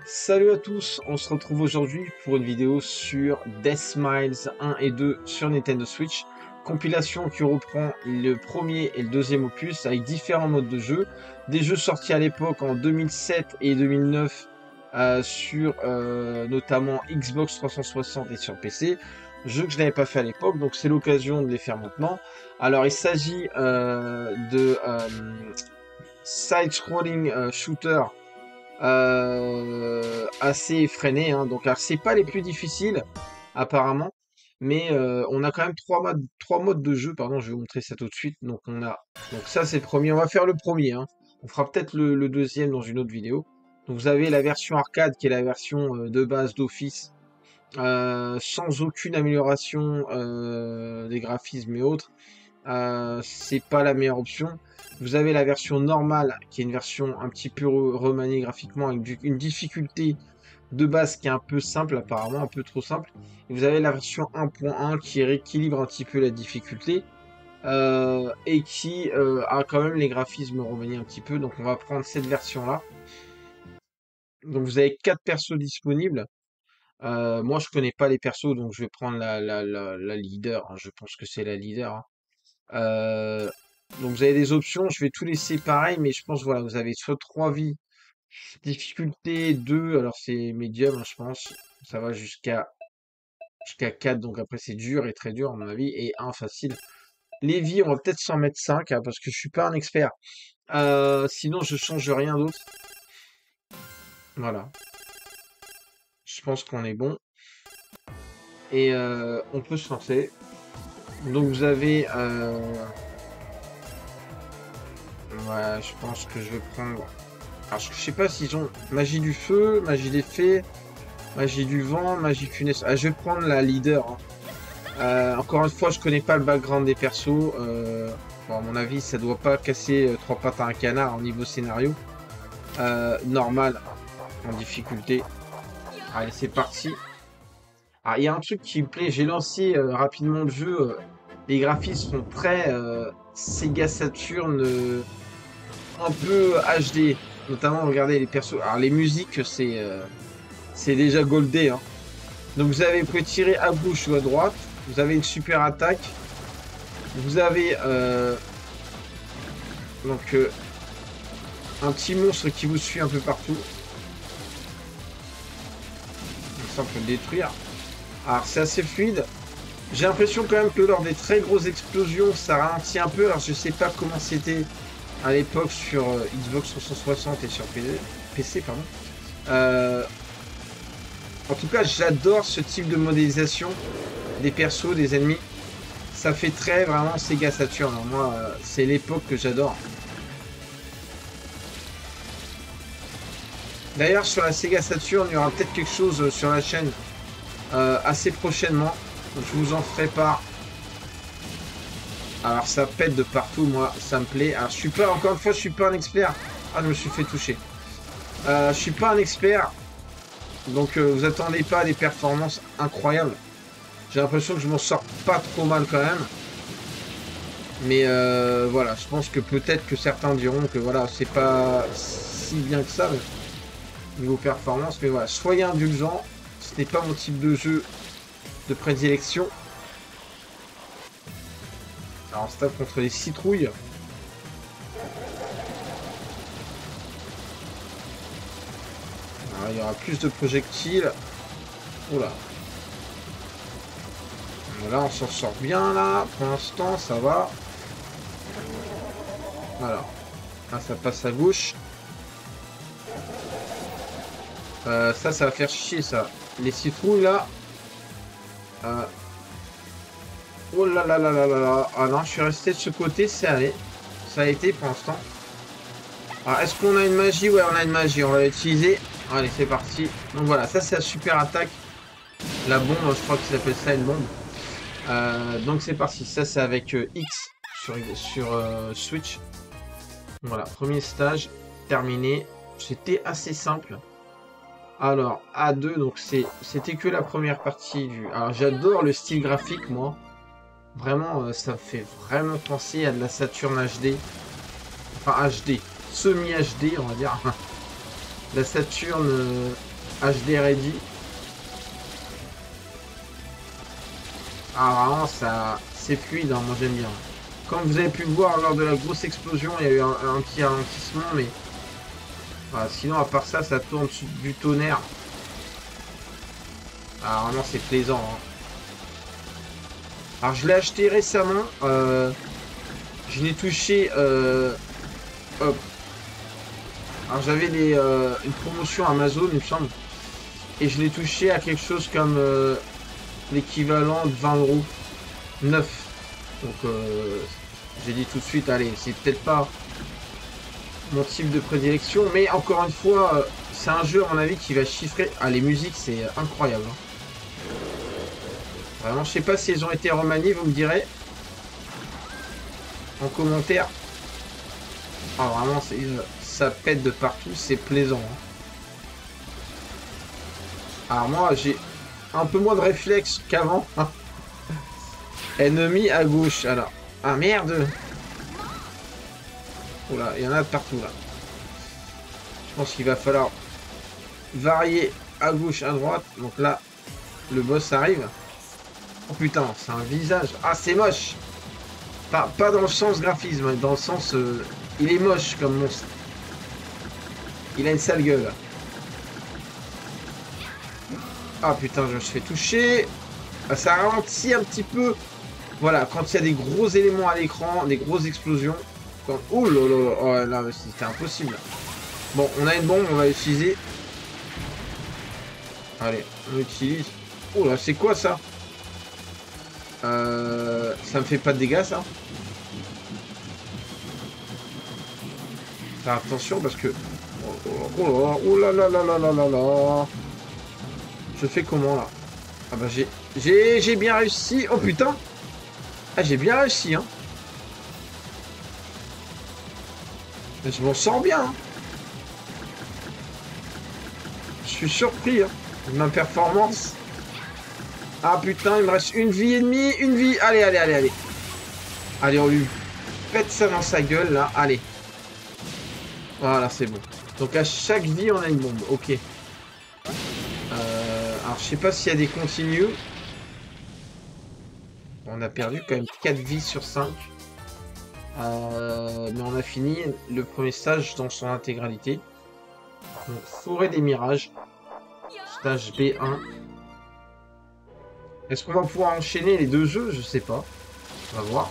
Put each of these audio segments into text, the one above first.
Salut à tous, on se retrouve aujourd'hui pour une vidéo sur Death Smiles 1 et 2 sur Nintendo Switch. Compilation qui reprend le premier et le deuxième opus avec différents modes de jeu. Des jeux sortis à l'époque en 2007 et 2009 sur notamment Xbox 360 et sur PC. Jeux que je n'avais pas fait à l'époque, donc c'est l'occasion de les faire maintenant. Alors il s'agit de side-scrolling shooter assez effréné, hein. Donc, alors, c'est pas les plus difficiles, apparemment, mais on a quand même trois modes de jeu. Pardon, je vais vous montrer ça tout de suite. Donc ça, c'est le premier. On va faire le premier, hein. On fera peut-être le deuxième dans une autre vidéo. Donc, vous avez la version arcade, qui est la version de base d'office, sans aucune amélioration des graphismes et autres. C'est pas la meilleure option. Vous avez la version normale, qui est une version un petit peu remaniée graphiquement, avec une difficulté de base qui est un peu simple, apparemment, un peu trop simple. Et vous avez la version 1.1 qui rééquilibre un petit peu la difficulté, et qui a quand même les graphismes remaniés un petit peu. Donc on va prendre cette version-là. Donc vous avez 4 persos disponibles. Moi je connais pas les persos, donc je vais prendre la leader, hein. Je pense que c'est la leader, hein. Euh, donc vous avez des options, je vais tout laisser pareil, mais je pense voilà, vous avez soit 3 vies, difficulté 2, alors c'est médium, hein, je pense. Ça va jusqu'à 4, donc après c'est dur et très dur à mon avis, et un facile. Les vies, on va peut-être s'en mettre 5, hein, parce que je suis pas un expert. Sinon je change rien d'autre. Voilà. Je pense qu'on est bon. Et on peut se lancer. Donc vous avez ouais, je pense que je vais prendre. Alors, je sais pas s'ils ont magie du feu, magie des fées, magie du vent, magie funeste. Ah, je vais prendre la leader, hein. Encore une fois, je connais pas le background des persos. Bon, à mon avis, ça doit pas casser trois pattes à un canard en niveau scénario. Normal, en difficulté. Allez, c'est parti. Ah, il y a un truc qui me plaît. J'ai lancé rapidement le jeu. Les graphismes sont très Sega Saturn, un peu HD. Notamment, regardez les persos. Alors, les musiques, c'est déjà goldé, hein. Donc vous pouvez tirer à gauche ou à droite. Vous avez une super attaque. Vous avez un petit monstre qui vous suit un peu partout. Donc ça on peut le détruire. Alors c'est assez fluide. J'ai l'impression quand même que lors des très grosses explosions, ça ralentit un peu. Alors je sais pas comment c'était à l'époque sur Xbox 360 et sur PC, pardon. En tout cas, j'adore ce type de modélisation des persos, des ennemis. Ça fait très vraiment Sega Saturn. Alors moi, c'est l'époque que j'adore. D'ailleurs, sur la Sega Saturn, il y aura peut-être quelque chose sur la chaîne assez prochainement. Donc, je vous en ferai part. Alors, ça pète de partout, moi, ça me plaît. Alors, je suis pas, encore une fois, je suis pas un expert. Ah, je me suis fait toucher. Je suis pas un expert. Donc, vous attendez pas à des performances incroyables. J'ai l'impression que je m'en sors pas trop mal quand même. Mais voilà, je pense que peut-être que certains diront que voilà, c'est pas si bien que ça, niveau performance. Mais voilà, soyez indulgents. Ce n'est pas mon type de jeu de prédilection. Alors on se tape contre les citrouilles. Alors, il y aura plus de projectiles. Oula. Voilà, on s'en sort bien là. Pour l'instant, ça va. Voilà. Là, ça passe à gauche. Ça va faire chier ça. Les citrouilles là. Oh là là là là là là. Ah non, je suis resté de ce côté, c'est allé. Ça a été pour l'instant. Alors, est-ce qu'on a une magie? Ouais, on a une magie. On va l'utiliser. Allez, c'est parti. Donc voilà, ça c'est la super attaque. La bombe, je crois qu'ils appellent ça une bombe. Donc c'est parti. Ça c'est avec X sur Switch. Voilà, premier stage terminé. C'était assez simple. Alors, A2, donc c'était que la première partie du... Alors, j'adore le style graphique, moi. Vraiment, ça me fait vraiment penser à de la Saturn HD. Enfin, HD. Semi-HD, on va dire. La Saturn HD ready. Ah vraiment ça c'est fluide, hein, moi j'aime bien. Comme vous avez pu le voir lors de la grosse explosion, il y a eu un petit ralentissement, mais voilà, sinon à part ça, ça tourne du tonnerre. Ah vraiment c'est plaisant. Hein. Alors je l'ai acheté récemment, je l'ai touché, hop. Alors j'avais une promotion Amazon il me semble, et je l'ai touché à quelque chose comme l'équivalent de 20 € neuf. Donc j'ai dit tout de suite, allez, c'est peut-être pas mon type de prédilection, mais encore une fois, c'est un jeu à mon avis qui va chiffrer. Ah les musiques c'est incroyable. Hein. Vraiment, je sais pas si elles ont été remaniées, vous me direz en commentaire. Ah vraiment, ça pète de partout, c'est plaisant. Hein. Alors moi, j'ai un peu moins de réflexe qu'avant. Ennemi à gauche, alors. Ah merde. Oula, il y en a de partout là. Je pense qu'il va falloir varier à gauche, à droite. Donc là, le boss arrive. Oh putain, c'est un visage. Ah, c'est moche. Pas dans le sens graphisme, dans le sens... il est moche comme monstre. Il a une sale gueule. Ah putain, je me suis fait toucher. Ah, ça ralentit un petit peu. Voilà, quand il y a des gros éléments à l'écran, des grosses explosions. Quand... Oh là là, oh là, c'était impossible. Bon, on a une bombe, on va l'utiliser. Allez, on l'utilise. Oh là, c'est quoi ça? Ça me fait pas de dégâts, ça. Faire attention parce que... Oh là là là là là là là. Je fais comment, là? Ah bah, j'ai bien réussi. Oh putain. Ah, j'ai bien réussi, hein. Mais je m'en sors bien, hein. Je suis surpris, hein, de ma performance. Ah putain, il me reste une vie et demie, une vie. Allez, allez, allez, allez. Allez, on lui pète ça dans sa gueule, là. Allez. Voilà, c'est bon. Donc à chaque vie, on a une bombe. Ok. Alors, je sais pas s'il y a des continues. On a perdu quand même 4 vies sur 5. Mais on a fini le premier stage dans son intégralité. Donc, Forêt des Mirages. Stage B1. Est-ce qu'on va pouvoir enchaîner les deux jeux? Je sais pas. On va voir.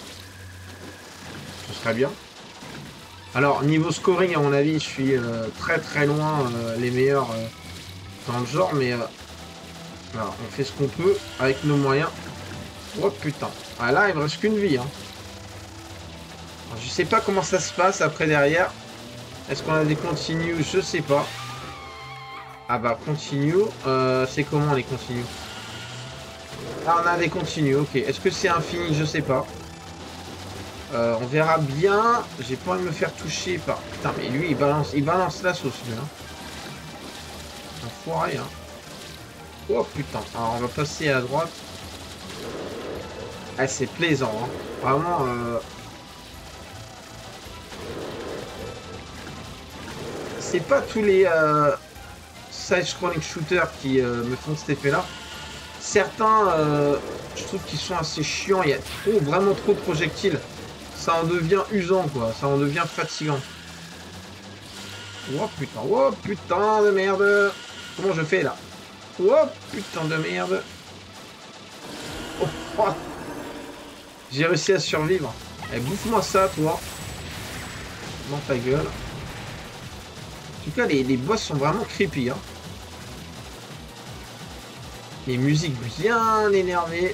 Ce serait bien. Alors, niveau scoring, à mon avis, je suis très très loin les meilleurs dans le genre, mais voilà, on fait ce qu'on peut avec nos moyens. Oh putain. Ah là, il me reste qu'une vie. Hein. Alors, je sais pas comment ça se passe après derrière. Est-ce qu'on a des continues? Je sais pas. Ah bah, continue. C'est comment les continues? Ah, on a des continues, ok. Est-ce que c'est infini? Je sais pas. On verra bien. J'ai pas envie de me faire toucher par... Putain, mais lui, il balance la sauce, lui. Hein. Enfoiré, hein. Oh, putain. Alors, on va passer à droite. Ah, c'est plaisant, hein. Vraiment, c'est pas tous les side-scrolling shooters qui me font cet effet-là. Certains, je trouve qu'ils sont assez chiants. Il y a vraiment trop de projectiles. Ça en devient usant, quoi. Ça en devient fatigant. Oh putain de merde. Comment je fais là? Oh putain de merde. Oh, oh. J'ai réussi à survivre. Eh, bouffe-moi ça, toi. Dans ta gueule. En tout cas, les boss sont vraiment creepy. Hein. Les musiques bien énervées.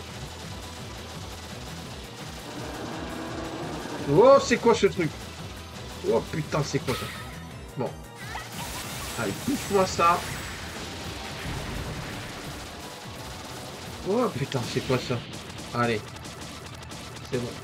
Oh, c'est quoi ce truc? Oh putain, c'est quoi ça? Bon. Allez, bouffe-moi ça. Oh putain, c'est quoi ça? Allez. C'est bon.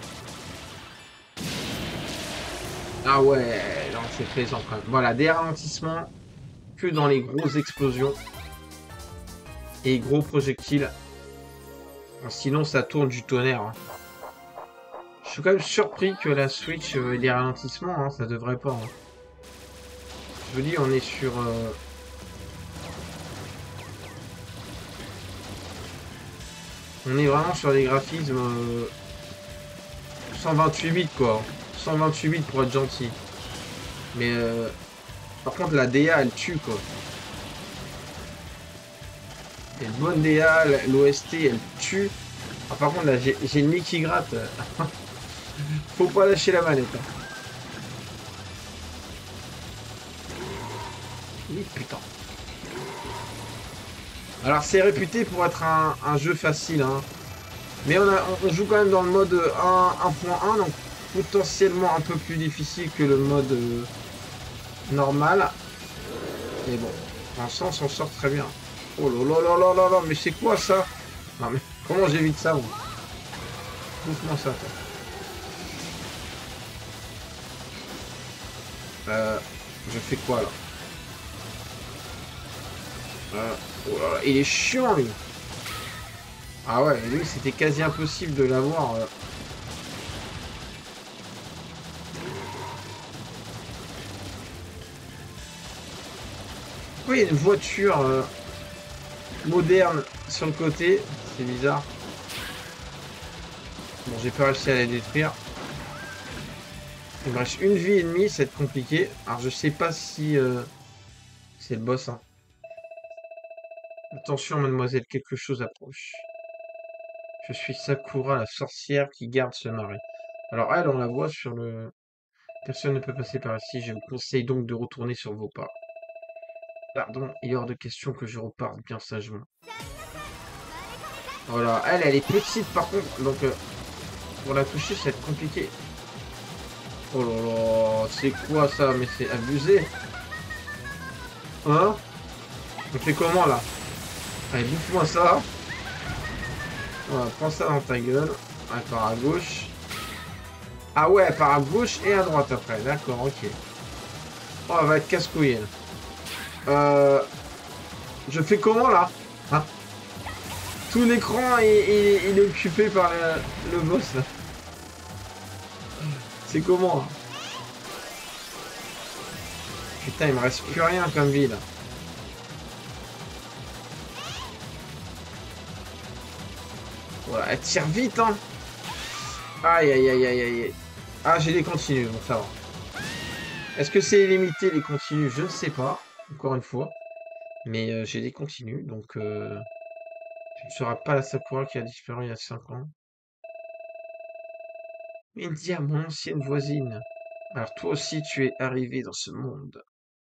Ah ouais, non, c'est plaisant quand même. Voilà, des ralentissements que dans les grosses explosions. Et gros projectiles. Sinon, ça tourne du tonnerre. Hein. Je suis quand même surpris que la Switch ait des ralentissements. Hein, ça devrait pas. Hein. Je vous dis, on est sur On est vraiment sur des graphismes 128 bits quoi. 128 bits pour être gentil. Mais par contre la DA elle tue quoi. Et une bonne DA, l'OST elle tue. Ah, par contre là j'ai le nez qui gratte. Faut pas lâcher la manette. Hein. Oui, putain. Alors c'est réputé pour être un jeu facile. Hein. Mais on joue quand même dans le mode 1.1, donc potentiellement un peu plus difficile que le mode normal. Mais bon, pour l'instant on s'en sort très bien. Oh là là là là là là, mais c'est quoi ça? Non mais comment j'évite ça moi? Bouffe-moi ça toi. Je fais quoi là? Oh là là, il est chiant lui. Ah ouais, lui c'était quasi impossible de l'avoir. Pourquoi il y a une voiture moderne sur le côté? C'est bizarre. Bon, j'ai pas réussi à la détruire. Il me reste une vie et demie, ça va être compliqué. Alors je sais pas si c'est le boss. Hein. Attention mademoiselle, quelque chose approche. Je suis Sakura, la sorcière qui garde ce marais. Alors elle, on la voit sur le... Personne ne peut passer par ici, je vous conseille donc de retourner sur vos pas. Pardon, il est hors de question que je reparte bien sagement. Voilà, elle est petite par contre, donc pour la toucher, ça va être compliqué. Oh là là, c'est quoi ça? Mais c'est abusé. Hein? On fait comment là? Allez, bouffe-moi ça. Voilà, prends ça dans ta gueule. Elle part à gauche. Ah ouais, elle part à gauche et à droite après. D'accord, ok. Oh, elle va être casse-couille. Je fais comment là? Hein? Tout l'écran il est occupé par le boss là. C'est comment là? Putain, il me reste plus rien comme vie là. Voilà, elle tire vite hein. Aïe aïe aïe aïe aïe. Ah, j'ai des continues, donc ça va. Est-ce que c'est illimité les continues? Je ne sais pas, encore une fois. Mais j'ai des continues, donc tu ne seras pas la Sakura qui a disparu il y a 5 ans. India, mon ancienne voisine. Alors toi aussi tu es arrivé dans ce monde.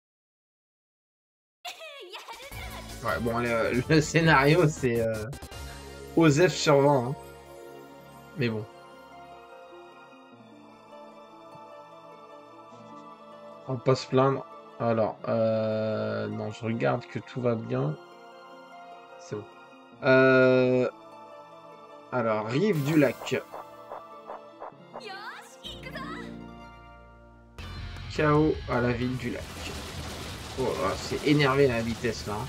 Ouais, bon, le scénario c'est Osef sur 20, hein. Mais bon. On va pas se plaindre. Alors, non, je regarde que tout va bien. C'est bon. Alors, rive du lac. Chaos à la ville du lac. Oh là, c'est énervé la vitesse là. Hein.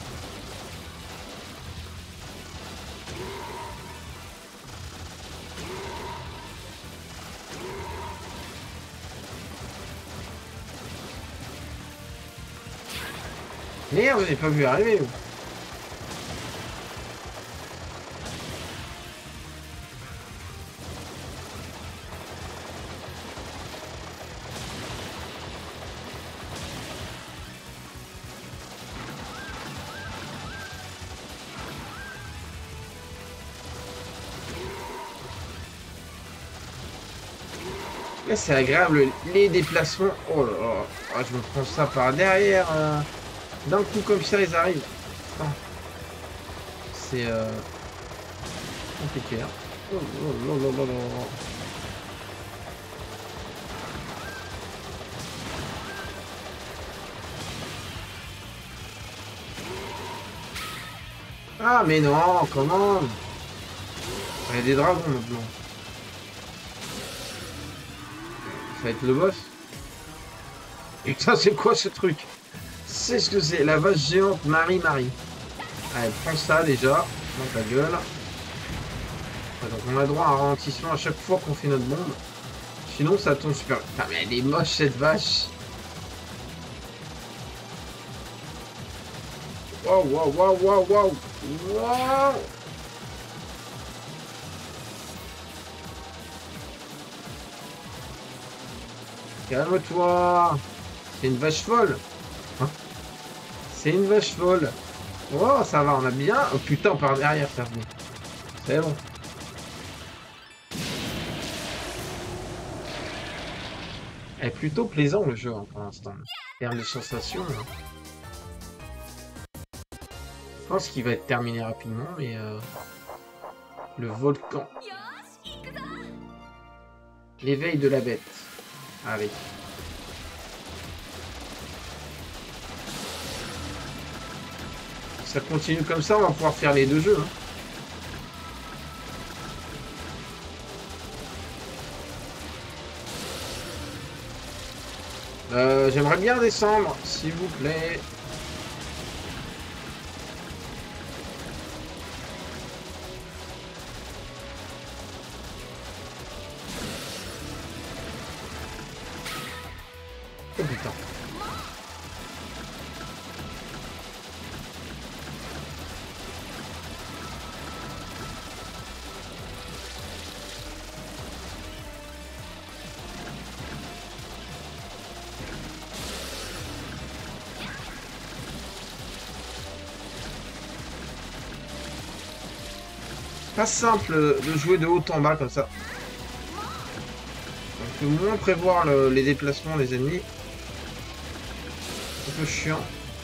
Merde, j'ai pas vu arriver. Là, c'est agréable, les déplacements. Oh là là, ah, je me prends ça par derrière. D'un coup, comme ça, ils arrivent. Ah, c'est compliqué. Hein. Oh là là là là là. Ah, mais non, comment? Il y a des dragons maintenant. Ça va être le boss. Putain, c'est quoi ce truc? C'est ce que c'est, la vache géante Marie-Marie. Allez, prends ça déjà, dans ta gueule. Ouais, donc on a droit à un ralentissement à chaque fois qu'on fait notre bombe. Sinon ça tombe super... Putain, mais elle est moche cette vache. Waouh, waouh, waouh, waouh, waouh. Waouh. Calme-toi. C'est une vache folle. Hein, c'est une vache folle. Oh, ça va, on a bien... Oh putain, par derrière, ça venait. C'est bon. Elle est plutôt plaisant, le jeu, hein, pour l'instant. En termes de sensations, hein. Je pense qu'il va être terminé rapidement, mais... le volcan. L'éveil de la bête. Allez. Ça continue comme ça, on va pouvoir faire les deux jeux, hein. J'aimerais bien descendre, s'il vous plaît. Oh putain. Pas simple de jouer de haut en bas comme ça. On peut moins prévoir les déplacements des ennemis. Un peu chiant.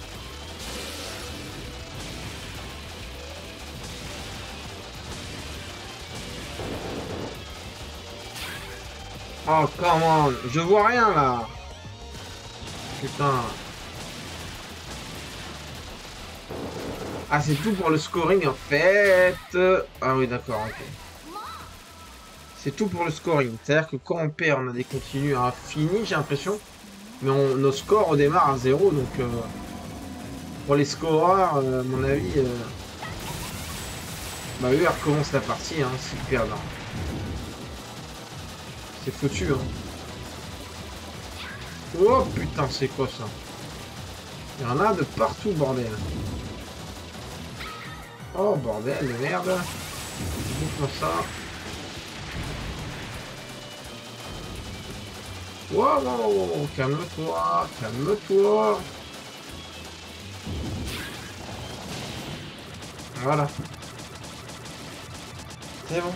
Oh, come on. Je vois rien, là. Putain. Ah, c'est tout pour le scoring, en fait. Ah oui, d'accord, ok. C'est tout pour le scoring. C'est-à-dire que quand on perd, on a des continues infinis, j'ai l'impression. Mais nos scores redémarrent à 0, donc... pour les scoreurs, à mon avis... bah, eux, ils recommencent la partie, hein, s'ils perdent. Hein. C'est foutu, hein. Oh, putain, c'est quoi, ça? Il y en a de partout, bordel. Oh, bordel de merde. Bouffe-moi ça. Wow, wow, calme-toi, calme-toi. Voilà. C'est bon.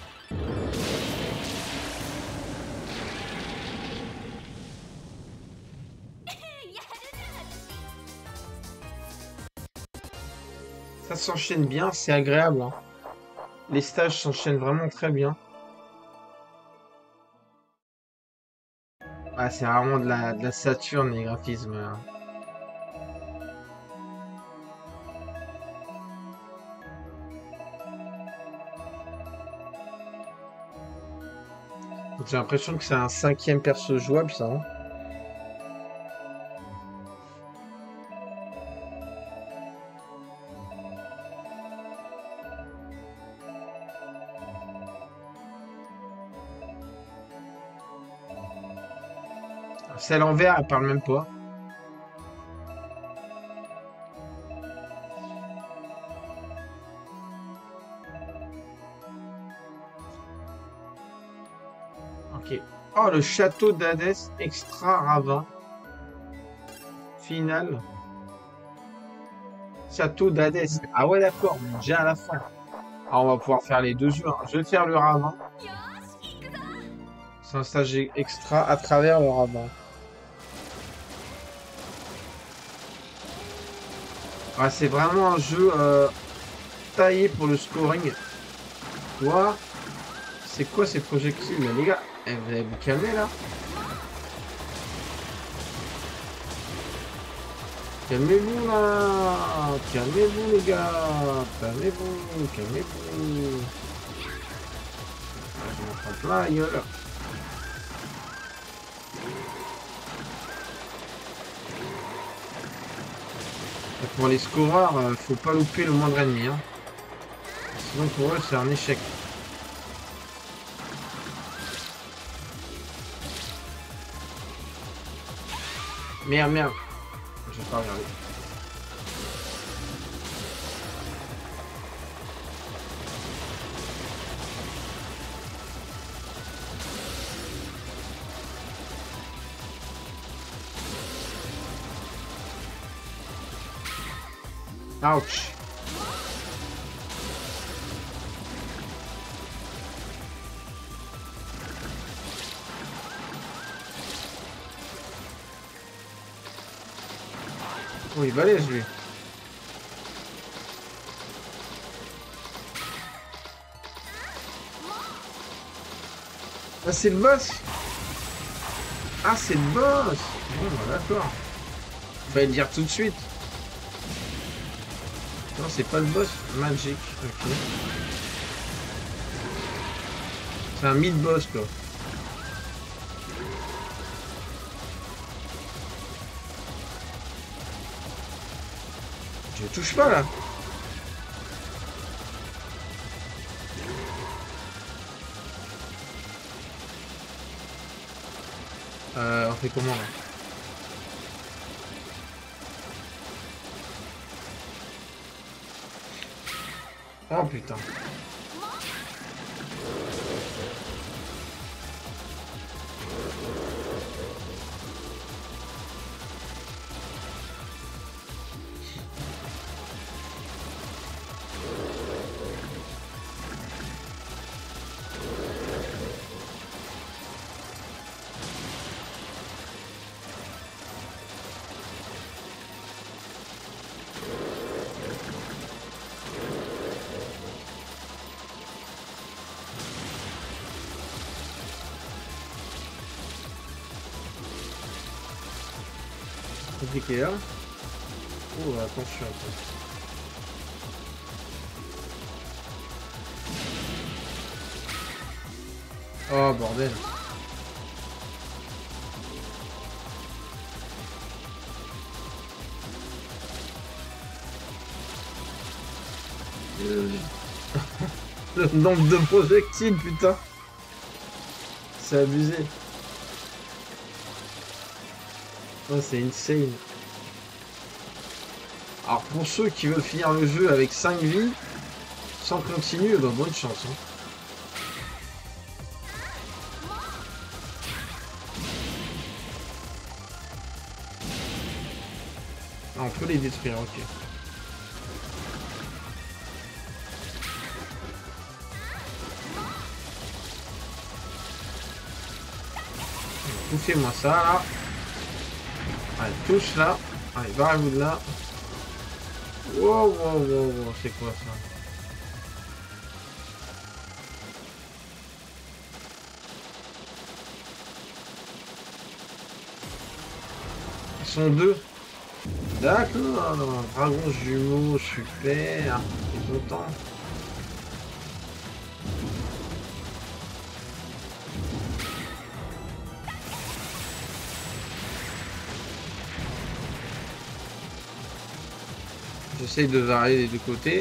Ça s'enchaîne bien, c'est agréable, hein. Les stages s'enchaînent vraiment très bien. Ah, c'est vraiment de la Saturne, les graphismes, hein. J'ai l'impression que c'est un 5e perso jouable, ça, hein. Celle en vert, elle parle même pas. Ok. Oh, le château d'Hadès extra ravin. Final. Château d'Hadès. Ah ouais, d'accord, on est déjà à la fin. Ah, on va pouvoir faire les deux jeux, hein. Je vais faire le ravin. C'est un stage extra à travers le ravin. Ouais, c'est vraiment un jeu taillé pour le scoring. Toi, c'est quoi ces projectiles, là, les gars? Eh, vous allez vous calmer là? Calmez-vous là! Calmez-vous les gars! Calmez-vous! Calmez-vous! Ah, je m'en prends plein la gueule. Pour les scoreurs, faut pas louper le moindre ennemi, hein. Sinon pour eux c'est un échec. Merde, merde. Je vais pas regarder. Ouch. Oh, il est balèze, lui. Ah, c'est le boss. Ah, c'est le boss. Bon, bah, d'accord. Je vais le dire tout de suite. Non, c'est pas le boss. Magic. Ok. C'est un mid-boss, quoi. Je touche pas, là. On fait comment, là? Oh, putain. Compliqué, là. Oh, attention, attention. Oh, bordel. Le nombre de projectiles, putain. C'est abusé. Oh, c'est insane. Alors, pour ceux qui veulent finir le jeu avec 5 vies, sans continu, bah, bonne chance. Hein. Ah, on peut les détruire, ok. Touchez-moi ça, là. Allez, touche là. Allez, barrez-vous de là. Wow, wow, wow, wow, c'est quoi ça? Ils sont deux. D'accord, dragon jumeau, super. T'es content? J'essaye de varier les deux côtés.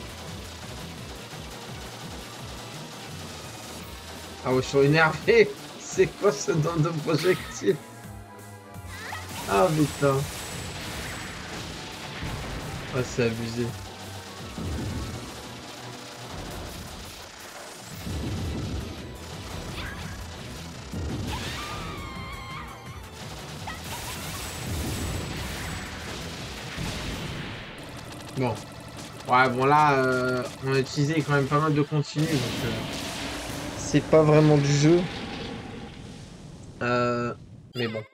Ah ouais, je suis énervé. C'est quoi ce nombre de projectiles? Ah putain. Ah, c'est abusé. Bon. Ouais, bon là, on a utilisé quand même pas mal de continu, donc c'est pas vraiment du jeu. Euh, mais bon.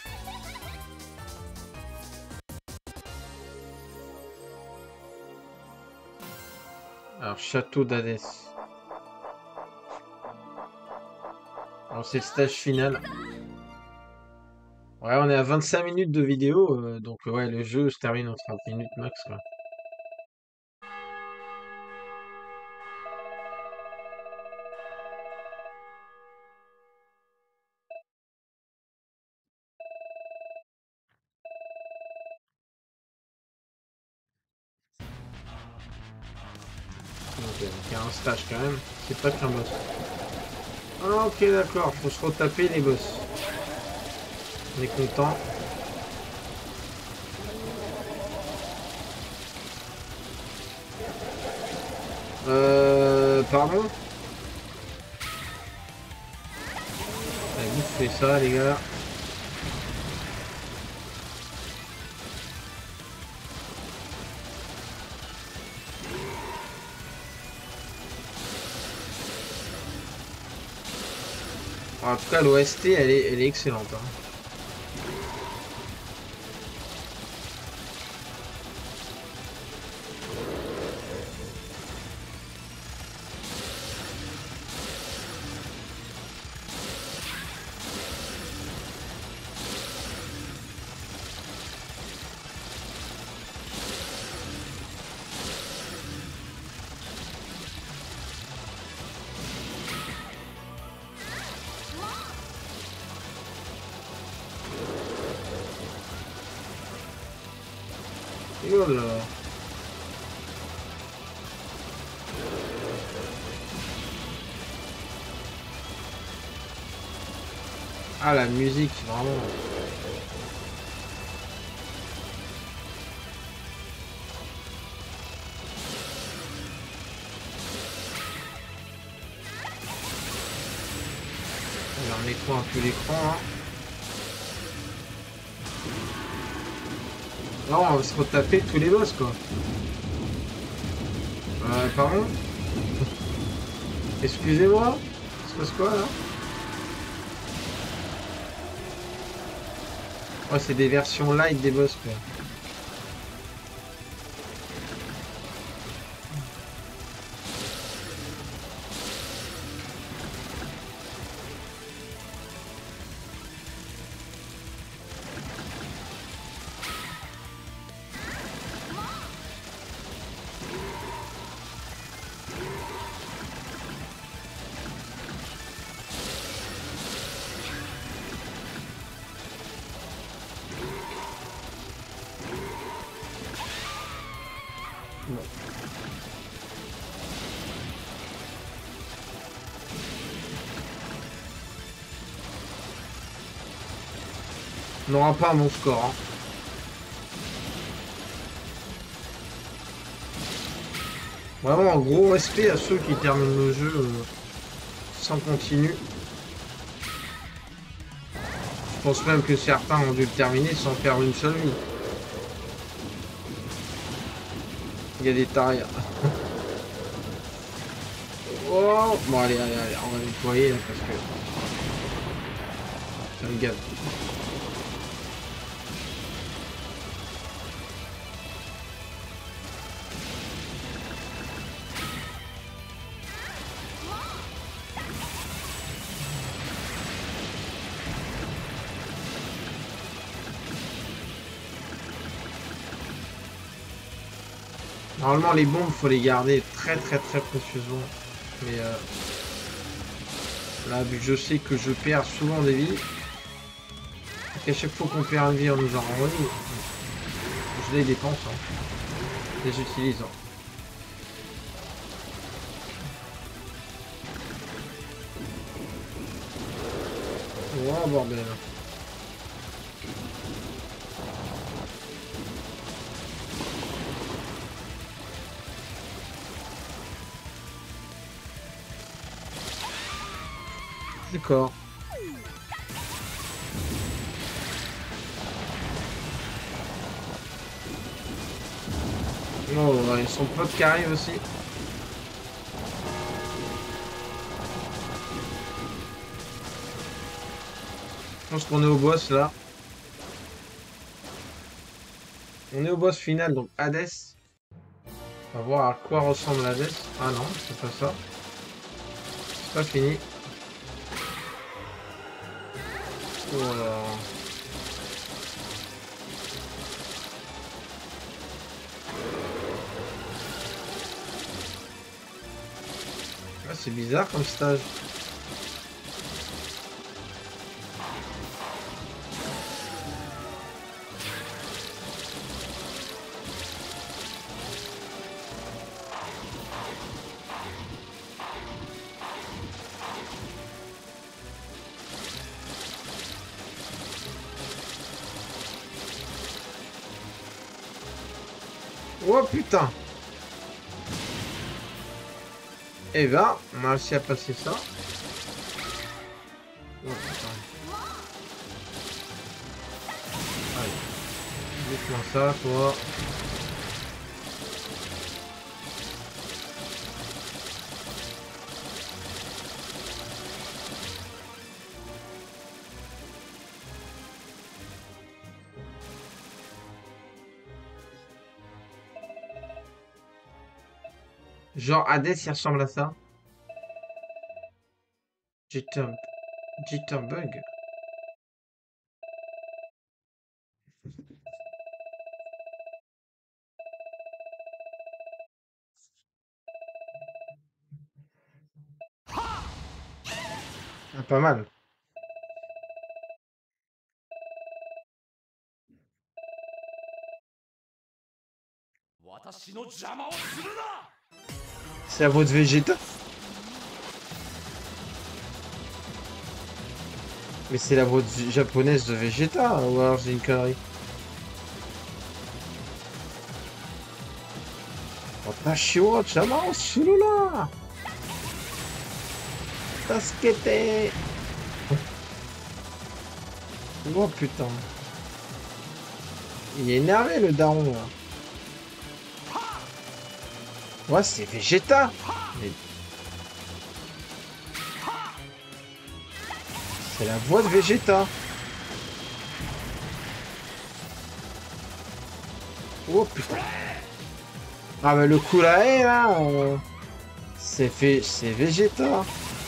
Alors, château d'Hadès. Alors, c'est le stage final. Ouais, on est à 25 minutes de vidéo, donc ouais, le jeu se termine en 30 minutes max, quoi. Donc, il y a un stage quand même. C'est pas qu'un boss. Ah, ok, d'accord. Faut se retaper les boss. On est content. Pardon? Allez, bouffez ça, les gars. En tout cas, l'OST, elle est excellente, hein. Et oh là là. Ah, la musique, vraiment. On met quoi un peu l'écran, hein. Non, on va se retaper tous les boss, quoi. Pardon? Excusez-moi? Il se passe quoi, là? Oh, c'est des versions light des boss, quoi. Bon. On n'aura pas un bon score, hein. Vraiment un gros respect à ceux qui terminent le jeu sans continu. Je pense même que certains ont dû le terminer sans faire une seule vie. Il y a des tarés. Oh, bon allez, allez, allez, on va nettoyer là parce que ça me gave. Normalement les bombes faut les garder très précieusement. Mais là vu que je sais que je perds souvent des vies, et qu'à chaque fois qu'on perd une vie on nous en renvoie une, je les dépense, hein. Je les utilise, hein. Oh bordel. D'accord. Oh, ouais, son pote qui arrive aussi. Je pense qu'on est au boss là. On est au boss final, donc Hades. On va voir à quoi ressemble Hades. Ah non, c'est pas ça. C'est pas fini. Oh là là. Ah, c'est bizarre comme stage. Oh putain! Eh ben, on a réussi à passer ça. Oh putain. Allez. Laisse-moi ça, toi. Genre Hades, il ressemble à ça. Jitter... Jitterbug. Ah, pas mal. C'est la voix de Vegeta? Mais c'est la voix japonaise de Vegeta, ou alors j'ai une connerie. 私を邪魔をするな助けてOh putain. Il est énervé le daron là. Ouais, c'est Vegeta. Mais c'est la voix de Vegeta. Oh putain. Ah mais le Kurae là, c'est Vegeta.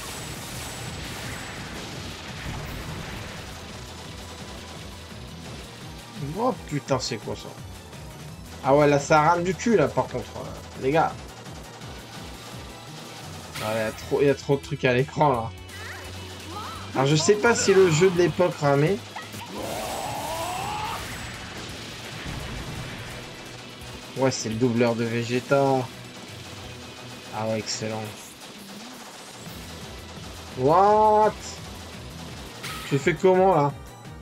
Oh putain, c'est quoi ça? Ah ouais, là ça rame du cul là par contre, les gars. Ah, il y a trop de trucs à l'écran là. Alors je sais pas si le jeu de l'époque ramait. Ouais, c'est le doubleur de Vegeta. Ah ouais, excellent. What? Tu fais comment là?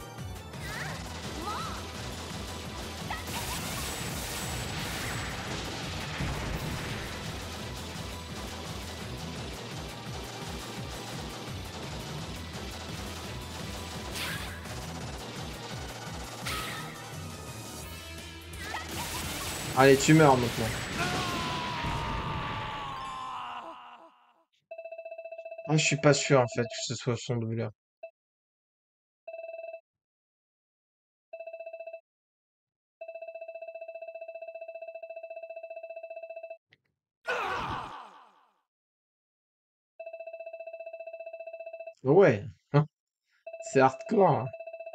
Allez, tu meurs maintenant. Ah, je suis pas sûr en fait que ce soit son doubleur. Ouais, hein, c'est hardcore, hein.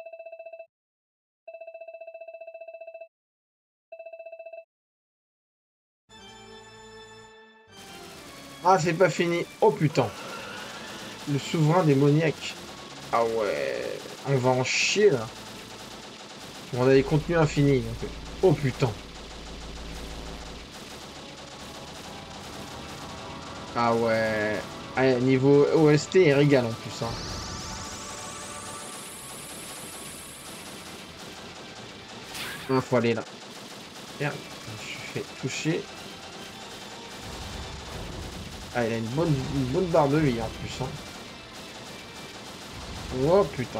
Ah, c'est pas fini. Oh putain. Le souverain démoniaque. Ah ouais. On va en chier là. On a des contenus infinis. Donc. Oh putain. Ah ouais. Ah, niveau OST, il régale en plus, hein. Ah, faut aller là. Merde. Je suis fait toucher. Ah, il a une bonne barre de vie en plus, hein. Oh putain.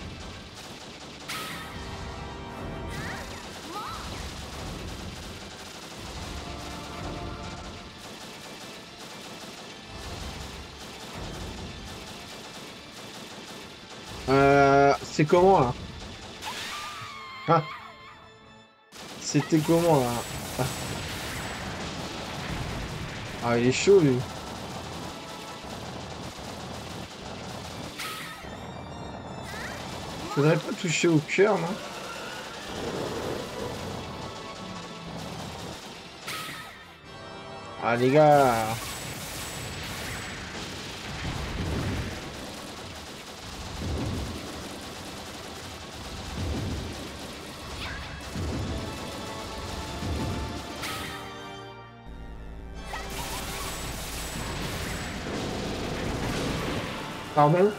C'est comment là? Ah, c'était comment là? Ah, ah, il est chaud lui. Faudrait pas toucher au cœur, non? Ah les gars. Pardon?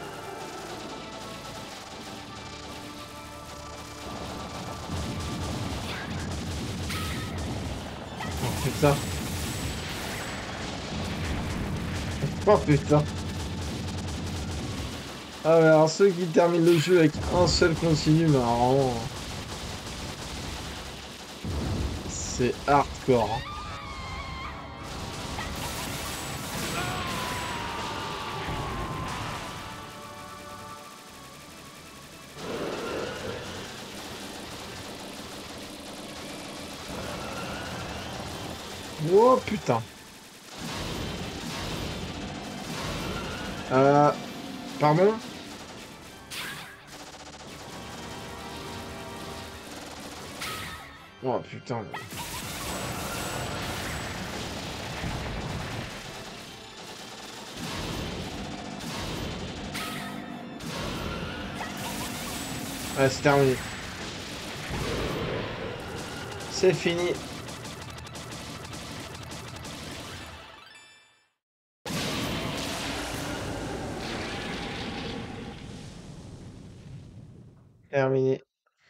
Oh putain. Oh putain. Ah ouais, alors ceux qui terminent le jeu avec un seul continu, mais vraiment, c'est hardcore, hein. Oh putain. Euh, pardon? Oh putain. Ouais, c'est terminé. C'est fini. Terminé.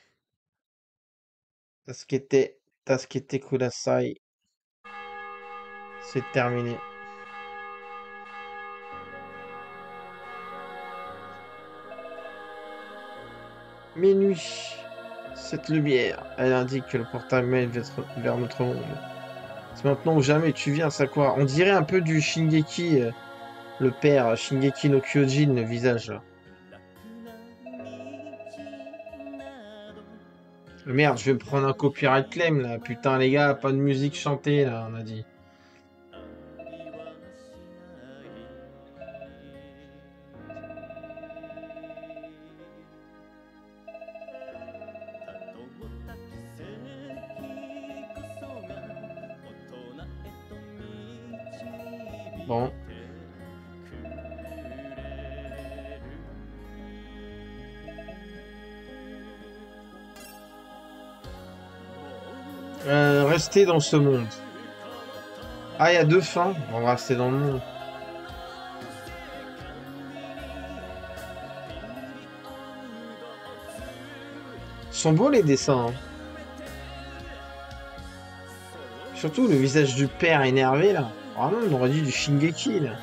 Tasquete Kudasai. C'est terminé. Minuit. Cette lumière, elle indique que le portail mène vers notre monde. C'est maintenant ou jamais, tu viens, Sakura. On dirait un peu du Shingeki, le père, Shingeki no Kyojin, le visage là. Merde, je vais me prendre un copyright claim là. Putain, les gars, pas de musique chantée là, on a dit. Bon. Rester dans ce monde. Ah, il y a deux fins. On va rester dans le monde. Ils sont beaux les dessins, hein. Surtout le visage du père énervé là. Vraiment, on aurait dit du Shingeki là.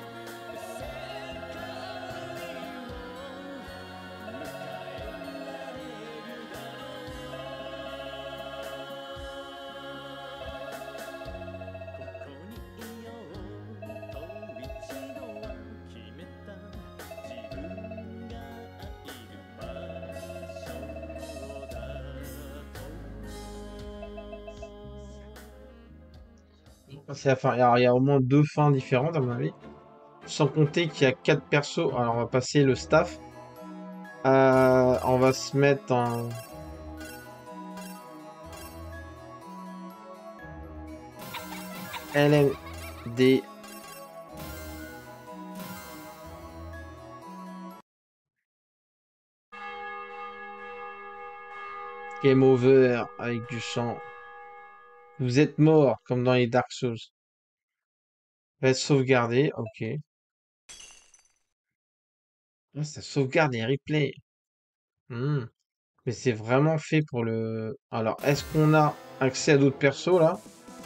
C'est la fin. Alors, il y a au moins deux fins différentes à mon avis. Sans compter qu'il y a quatre persos. Alors, on va passer le staff. On va se mettre en... LMD. Game over avec du sang. Vous êtes mort comme dans les Dark Souls. Va être sauvegardé, ok. Ah, ça sauvegarde les replays. Hmm. Mais c'est vraiment fait pour le... Alors, est-ce qu'on a accès à d'autres persos là?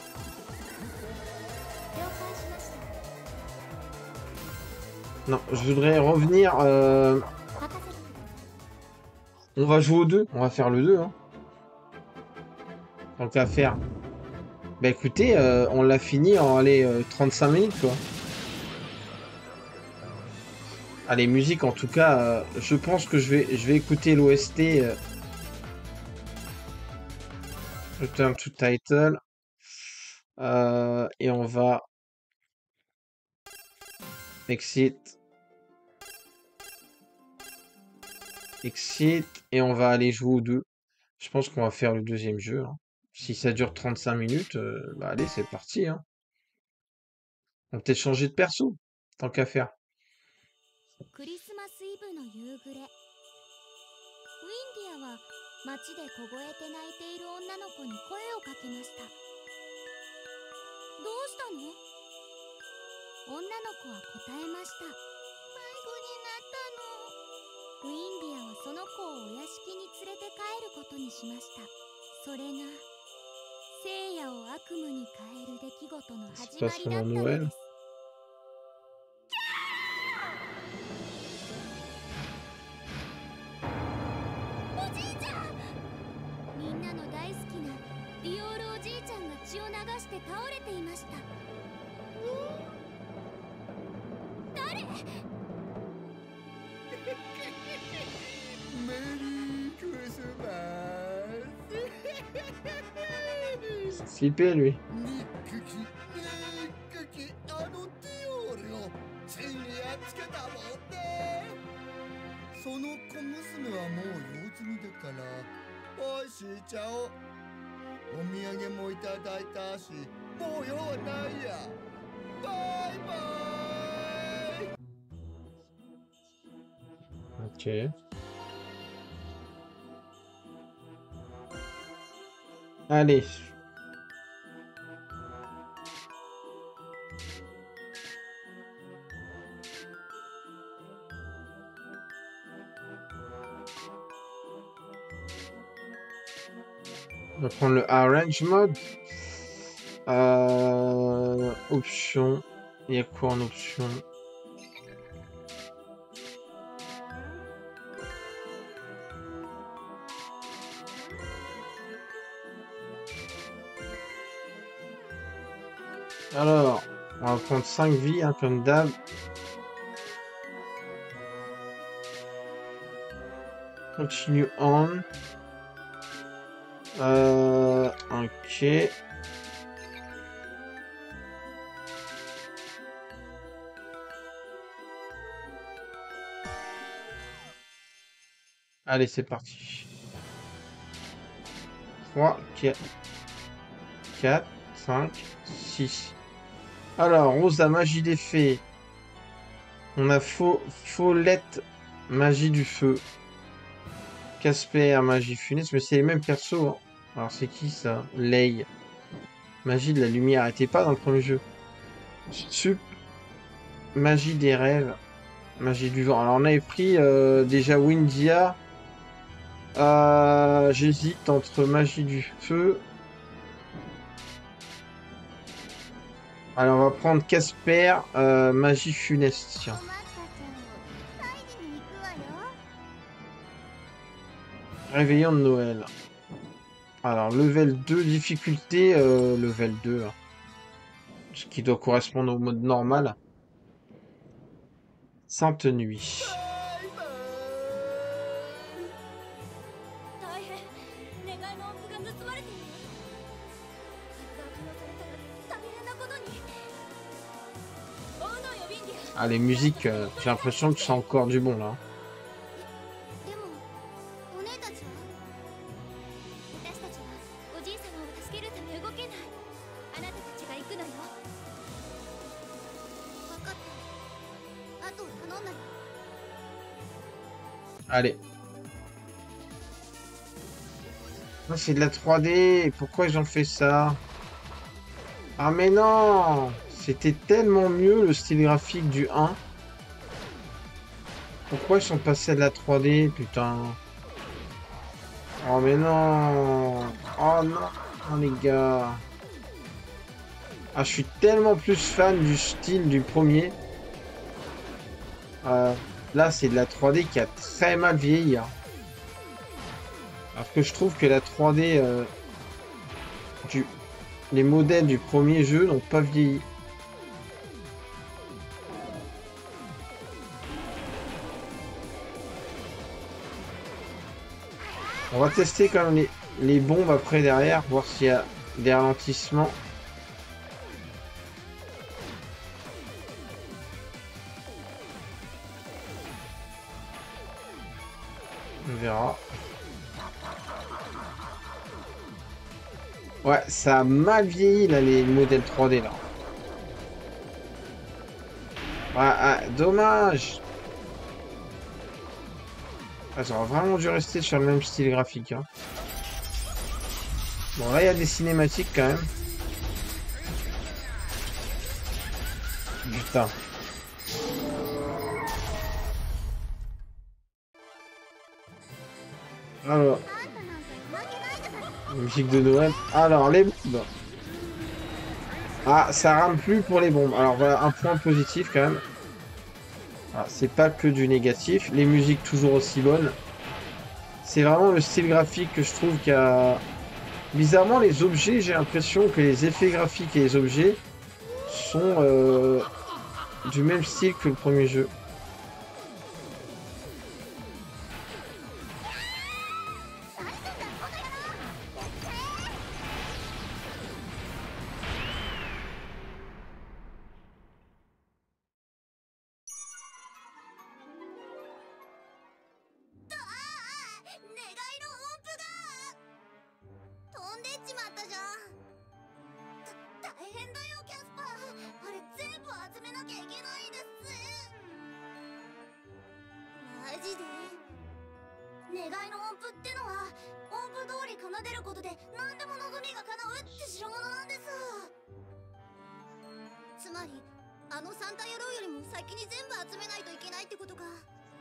Non, je voudrais revenir. On va jouer au 2. On va faire le 2. Hein. Tant qu'à faire. Bah écoutez, on l'a fini en allez, 35 minutes quoi. Allez, musique en tout cas, je pense que je vais écouter l'OST. Return to Title. Et on va exit. Exit. Et on va aller jouer au 2. Je pense qu'on va faire le deuxième jeu. Hein. Si ça dure 35 minutes, bah allez, c'est parti. Hein. On va peut-être changer de perso. Tant qu'à faire. クリスマスイブの夕暮れ、ウィンディアは街で凍えて泣いている女の子に声をかけました。どうしたの？女の子は答えました。迷子になったの。ウィンディアはその子をお屋敷に連れて帰ることにしました。それが聖夜を悪夢に変える出来事の始まりだったのです。みんなの大好きなディオールおじいちゃんが血を流して倒れていました。誰？メリークリスマス。 Flipper lui. あのディオールをついにやっつけだもんね。その小娘はもう用済みだから、おいしーちゃんをお土産もいただいたし、もう用はないや。バイバイ。 Ok. Allez. On va prendre le Arrange Mode. Option. Il y a quoi en option? Alors, on va prendre 5 vies, hein, comme d'hab. Continue on. Ok. Allez, c'est parti. 3, 4, 5, 6. Alors, Rosa, magie des fées. On a Follette, magie du feu. Casper, magie funeste. Mais c'est les mêmes persos, hein. Alors, c'est qui ça? Lei. Magie de la lumière. Elle était pas dans le premier jeu. Sup, magie des rêves. Magie du vent. Alors, on avait pris déjà Windia. J'hésite entre magie du feu. Alors, on va prendre Casper, magie funeste. Tiens. Réveillon de Noël. Alors, level 2, difficulté, level 2. Hein. Ce qui doit correspondre au mode normal. Sainte Nuit. Ah, les musiques, j'ai l'impression que c'est encore du bon, là. Allez. Oh, c'est de la 3D. Pourquoi j'en fais ça? Ah mais non! C'était tellement mieux le style graphique du 1. Pourquoi ils sont passés à de la 3D, putain? Oh mais non! Oh non, oh, les gars! Ah, je suis tellement plus fan du style du premier. Là, c'est de la 3D qui a très mal vieilli. Hein. Alors que je trouve que la 3D les modèles du premier jeu n'ont pas vieilli. On va tester quand même les bombes après derrière, voir s'il y a des ralentissements. On verra. Ouais, ça a mal vieilli là les modèles 3D là. Ah, dommage. Ah, j'aurais vraiment dû rester sur le même style graphique. Hein. Bon, là, il y a des cinématiques quand même. Putain. Alors. Musique de Noël. Alors, les bombes. Ah, ça rame plus pour les bombes. Alors, voilà, un point positif quand même. Ah, c'est pas que du négatif. Les musiques toujours aussi bonnes. C'est vraiment le style graphique que je trouve qu'il y a... Bizarrement, les objets, j'ai l'impression que les effets graphiques et les objets sont du même style que le premier jeu. 大変だよキャスパー。あれ全部集めなきゃいけないんです。マジで願いの音符ってのは音符通り奏でることで何でも望みが叶うって代物なんです。つまりあのサンタ野郎よりも先に全部集めないといけないってことか。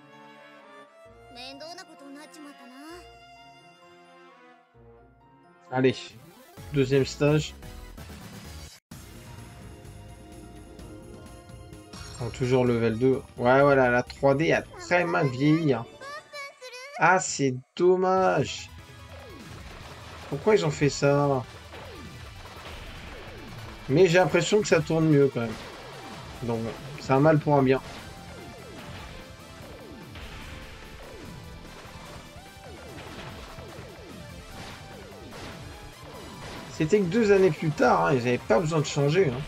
面倒なことになっちまったな。 Allez, deuxième stage. Oh, toujours level 2. Ouais, voilà, la 3D a très mal vieilli. Hein. Ah, c'est dommage. Pourquoi ils ont fait ça? Mais j'ai l'impression que ça tourne mieux quand même. Donc, c'est un mal pour un bien. C'était que 2 années plus tard, hein, ils n'avaient pas besoin de changer. Hein.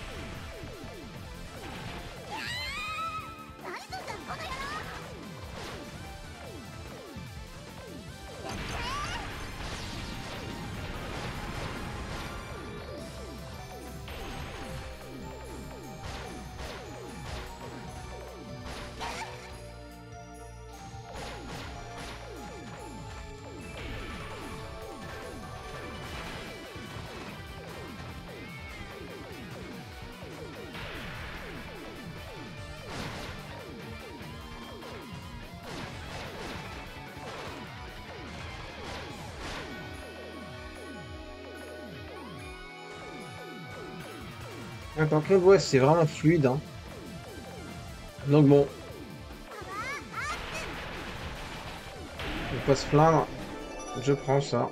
Ouais, par contre, ouais, c'est vraiment fluide. Hein. Donc bon. On va pas se plaindre. Je prends ça.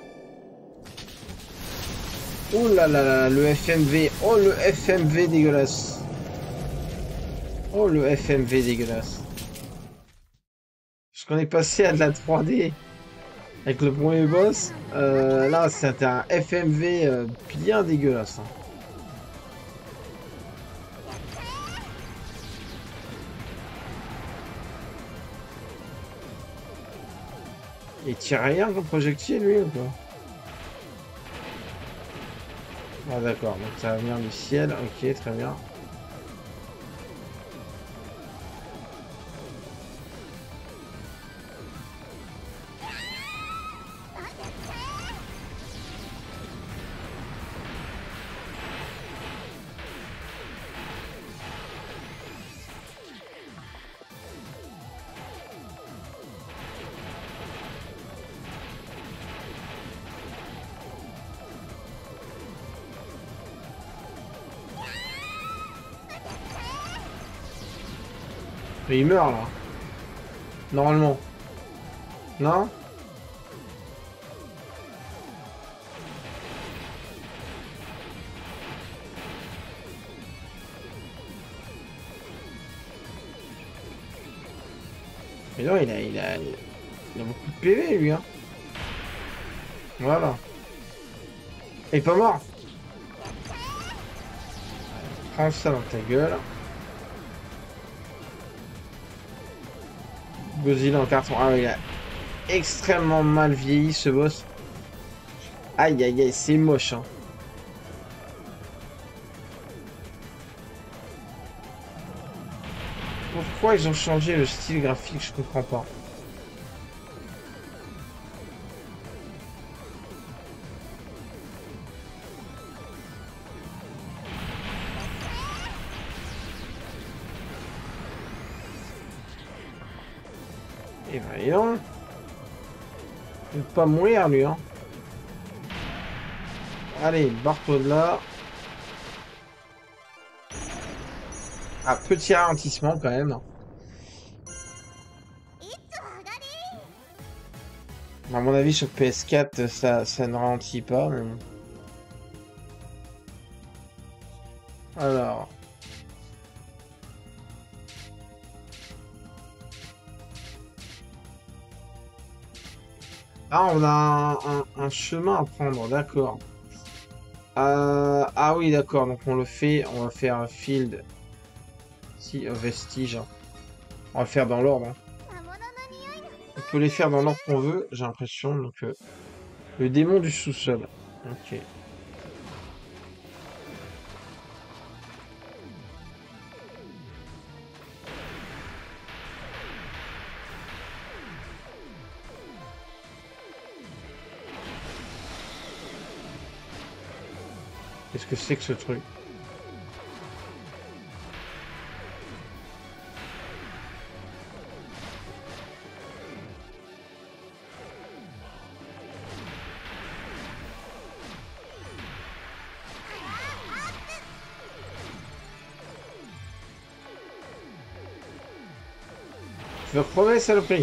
Oh là là là, le FMV. Oh, le FMV dégueulasse. Oh, le FMV dégueulasse. Parce qu'on est passé à de la 3D avec le premier boss. Là, c'était un FMV bien dégueulasse. Hein. Il tire rien comme projectile lui ou quoi? Ah d'accord, donc ça va venir du ciel, ok très bien. Mais il meurt là. Normalement. Non? Mais non, il a beaucoup de PV lui hein. Voilà. Il est pas mort. Prends ça dans ta gueule. Godzilla en carton. Ah oui, il a extrêmement mal vieilli ce boss. Aïe aïe aïe, c'est moche. Hein. Pourquoi ils ont changé le style graphique, je comprends pas. Et ben non. Il peut pas mourir lui hein. Allez, barre-toi de là. Ah, petit ralentissement quand même. À mon avis sur PS4 ça ne ralentit pas mais bon. Alors. Ah, on a un chemin à prendre, d'accord. Ah oui, d'accord, donc on le fait, on va faire un field. Si, vestige. On va le faire dans l'ordre. Hein. On peut les faire dans l'ordre qu'on veut, j'ai l'impression. Donc, le démon du sous-sol. Ok. Qu'est-ce que c'est que ce truc? Je me promets, saloperie.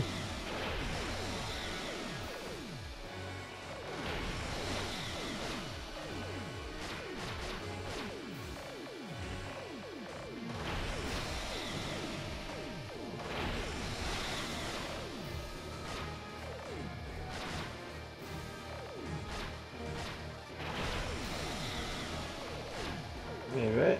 Eh ouais.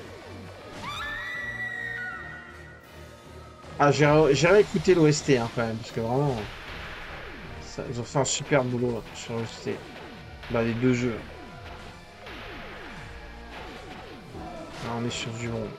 Ah, j'ai réécouté l'OST hein, quand même, parce que vraiment, ils ont fait un super boulot là, sur l'OST. Bah, les deux jeux. Là, on est sur du long.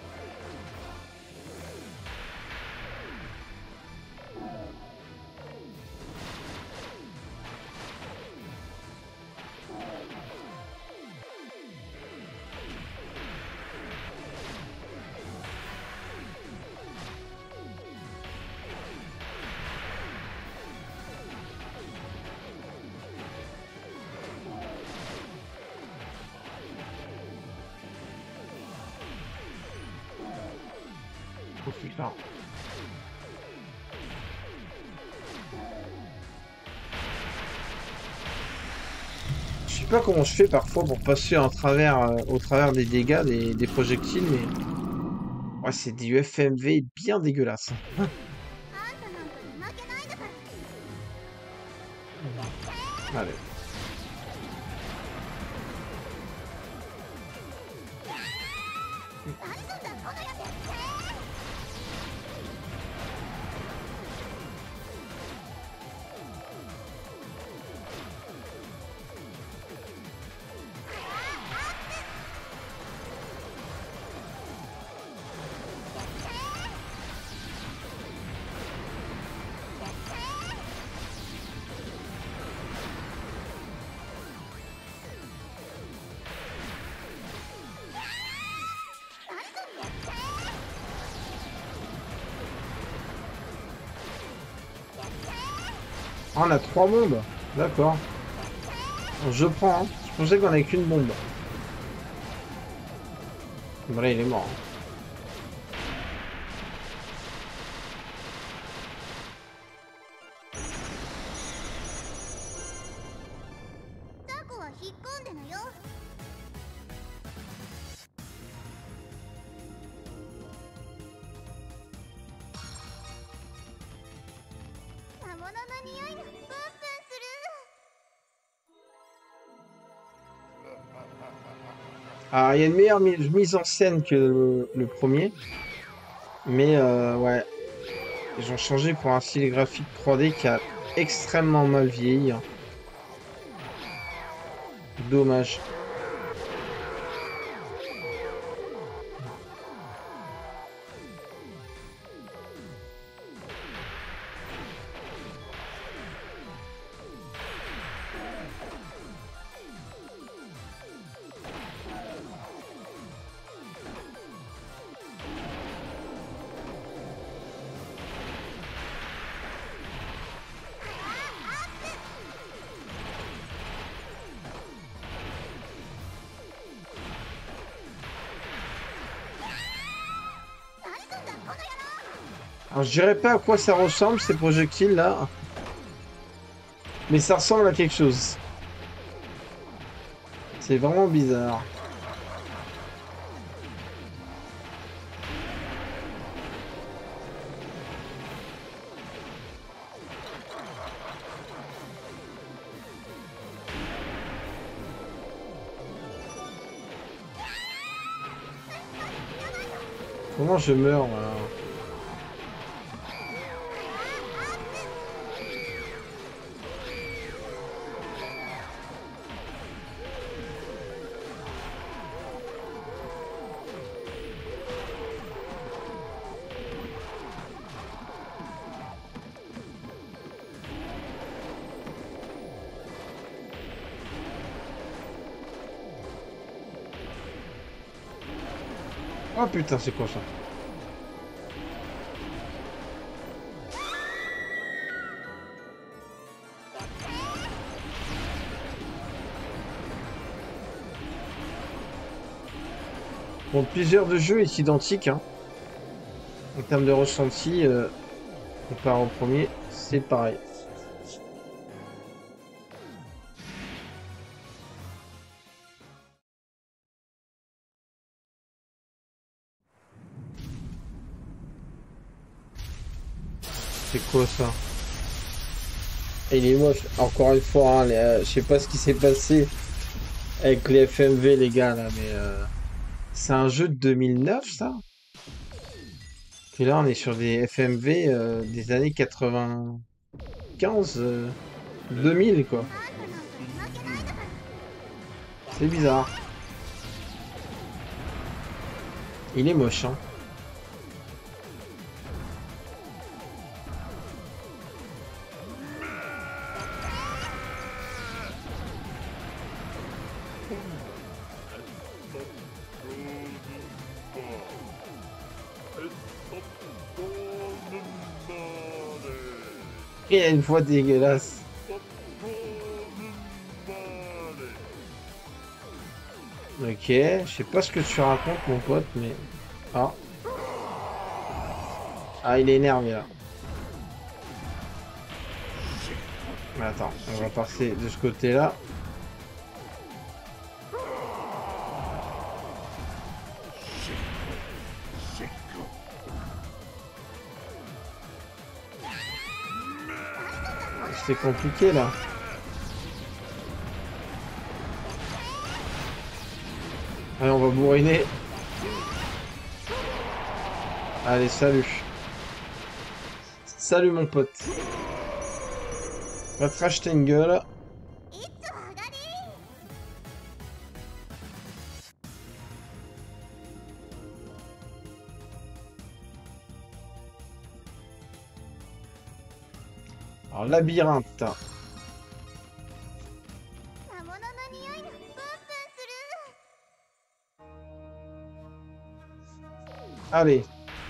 Oh putain. Je sais pas comment je fais parfois pour passer au travers des dégâts des projectiles, mais ouais, c'est du FMV bien dégueulasse. あんたなんかに負けないんだから Allez. 何すんだこのやつ Ah, on a trois bombes. D'accord. Je prends. Hein. Je pensais qu'on avait qu'une bombe. Voilà, il est mort. Hein. タコは引っ込んでなよ魔物の匂いがプンプンする Ah, il y a une meilleure mise en scène que le premier. Mais ouais, ils ont changé pour un style graphique 3D qui a extrêmement mal vieilli. Hein. Dommage. Alors, je dirais pas à quoi ça ressemble ces projectiles là, mais ça ressemble à quelque chose. C'est vraiment bizarre. Comment je meurs là? Oh putain, c'est quoi ça? Bon, plusieurs de jeux est identique, hein. En termes de ressenti, on part en premier, c'est pareil. C'est quoi ça? Et il est moche. Encore une fois, hein, je sais pas ce qui s'est passé avec les FMV, les gars, là, mais c'est un jeu de 2009, ça? Puis là, on est sur des FMV des années 95, 2000, quoi. C'est bizarre. Il est moche, hein. Il a une voix dégueulasse. Ok, je sais pas ce que tu racontes, mon pote, mais... Ah. Ah, il est énervé, là. Mais attends, on va passer de ce côté-là. C'est compliqué, là. Allez, on va bourriner. Allez, salut. Salut, mon pote. Va te racheter une gueule. Alors, labyrinthe. Allez.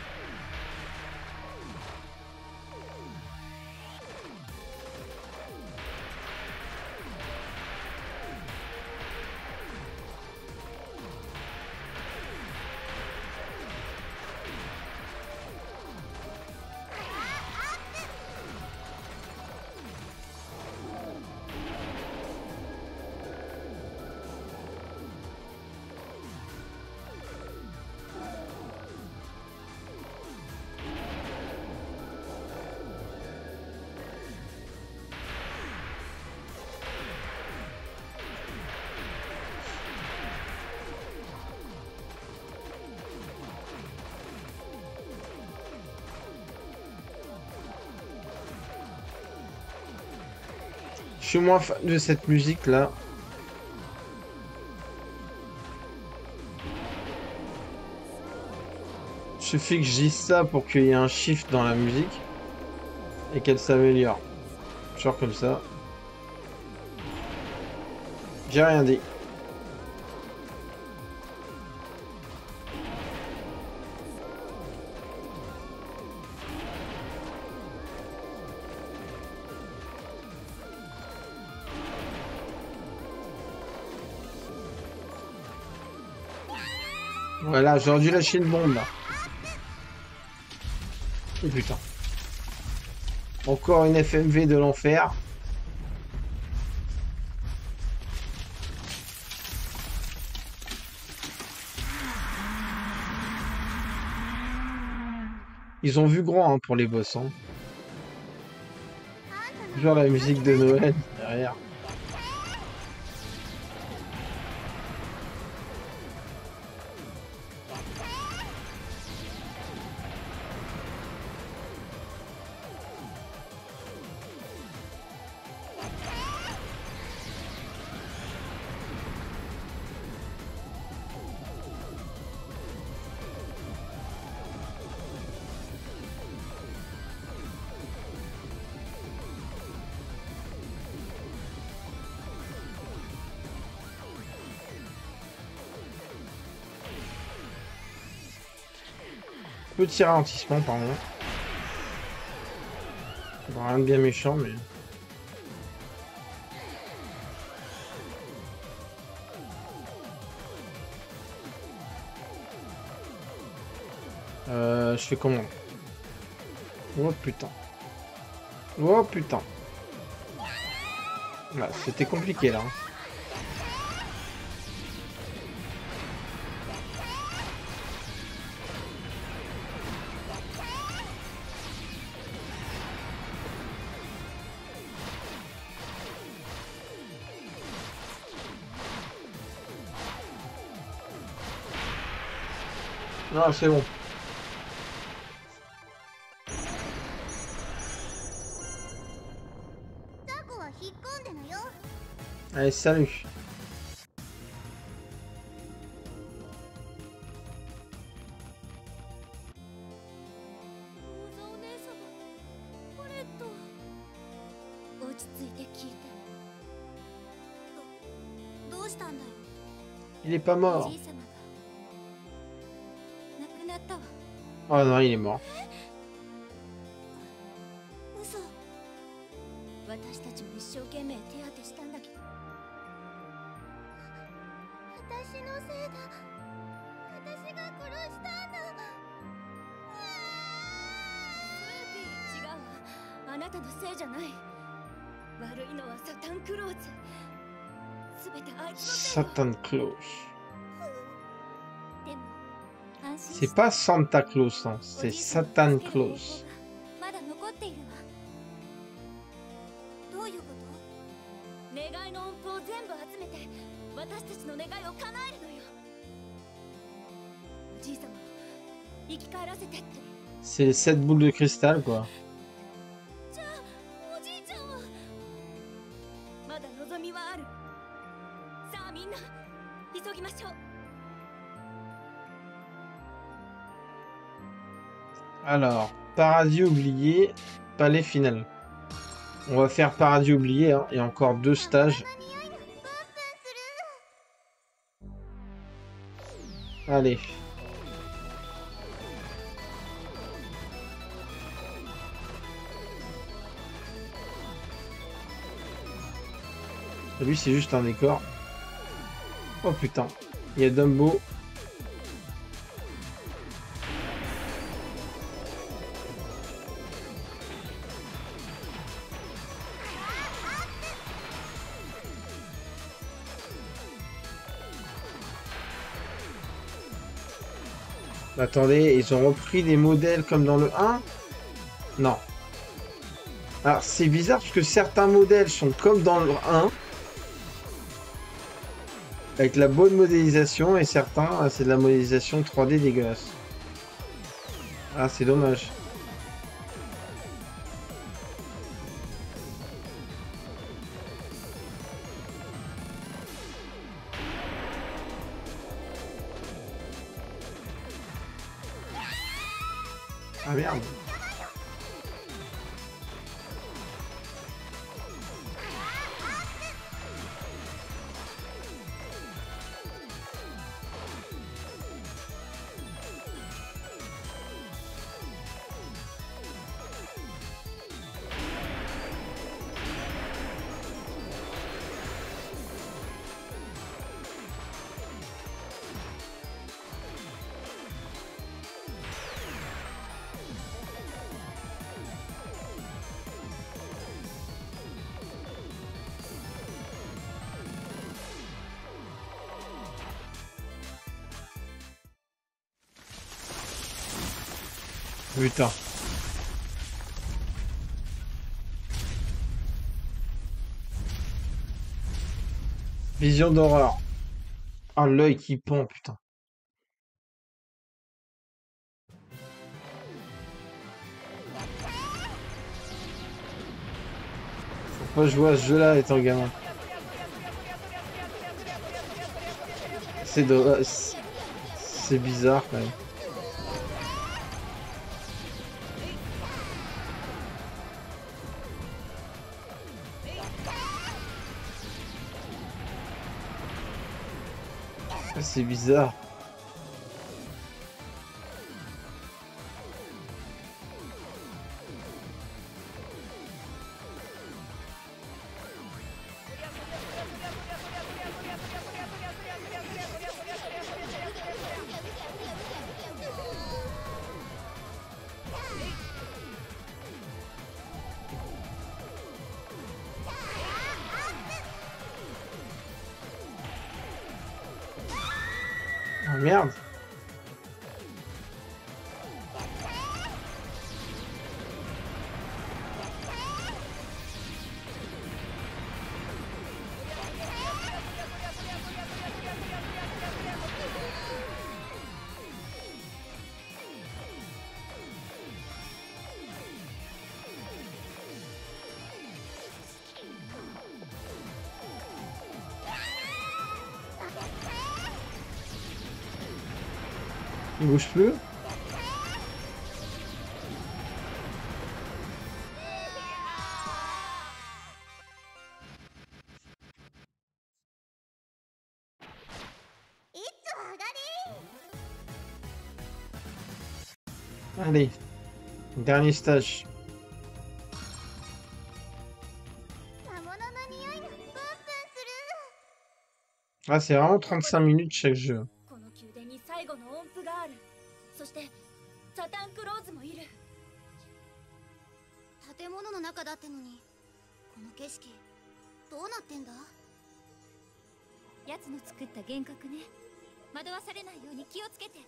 Je suis moins fan de cette musique là. Il suffit que je dise ça pour qu'il y ait un shift dans la musique et qu'elle s'améliore. Genre comme ça. J'ai rien dit. Voilà, j'aurais dû lâcher une bombe là. Oh putain. Encore une FMV de l'enfer. Ils ont vu grand hein, pour les boss. Hein. Genre la musique de Noël derrière. Petit ralentissement, pardon. Bon, rien de bien méchant, mais... je fais comment? Oh putain. Oh putain. Là, c'était compliqué là. Non, c'est bon. Allez, salut. 落ち着いて聞いて。どうしたんだよ。 Il est pas お mort. じい様が亡くなったわ。 Oh non, il est mort. 嘘。私たちも一生懸命手当てしたんだけど。私のせいだ。私が殺したんだ。スーピー、違うわ。あなたのせいじゃない。悪いのはサタンクローズ。すべてあいつのせいよ。 Satan Claus. でも安心 C'est して。 pas Santa Claus, hein, c'est Satan Claus. まだ残っているわ。どういうこと？願いの音符を全部集めて私たちの願いを叶えるのよ。おじい様、生き返らせてって。 C'est les 7 boules de cristal, quoi. じゃあおじいちゃんはまだ望みはある。さあみんな急ぎましょう。 Alors, paradis oublié, palais final. On va faire paradis oublié, hein, et encore 2 stages. Allez. Lui, c'est juste un décor. Oh putain, il y a Dumbo. Attendez, ils ont repris des modèles comme dans le 1? Non. Alors, c'est bizarre parce que certains modèles sont comme dans le 1, avec la bonne modélisation, et certains, c'est de la modélisation 3D dégueulasse. Ah, c'est dommage. Ah merde. Putain. Vision d'horreur. Ah, l'œil qui pend, putain. Faut pas jouer à ce jeu-là étant gamin. C'est bizarre quand même. C'est bizarre. Merde. Il bouge plus. Allez, dernier stage. Ah, c'est vraiment 35 minutes chaque jeu. この宮殿に最後の音符がある。そしてサタンクローズもいる。建物の中だってのに、この景色どうなってんだ？奴の作った幻覚ね。惑わされないように気をつけて。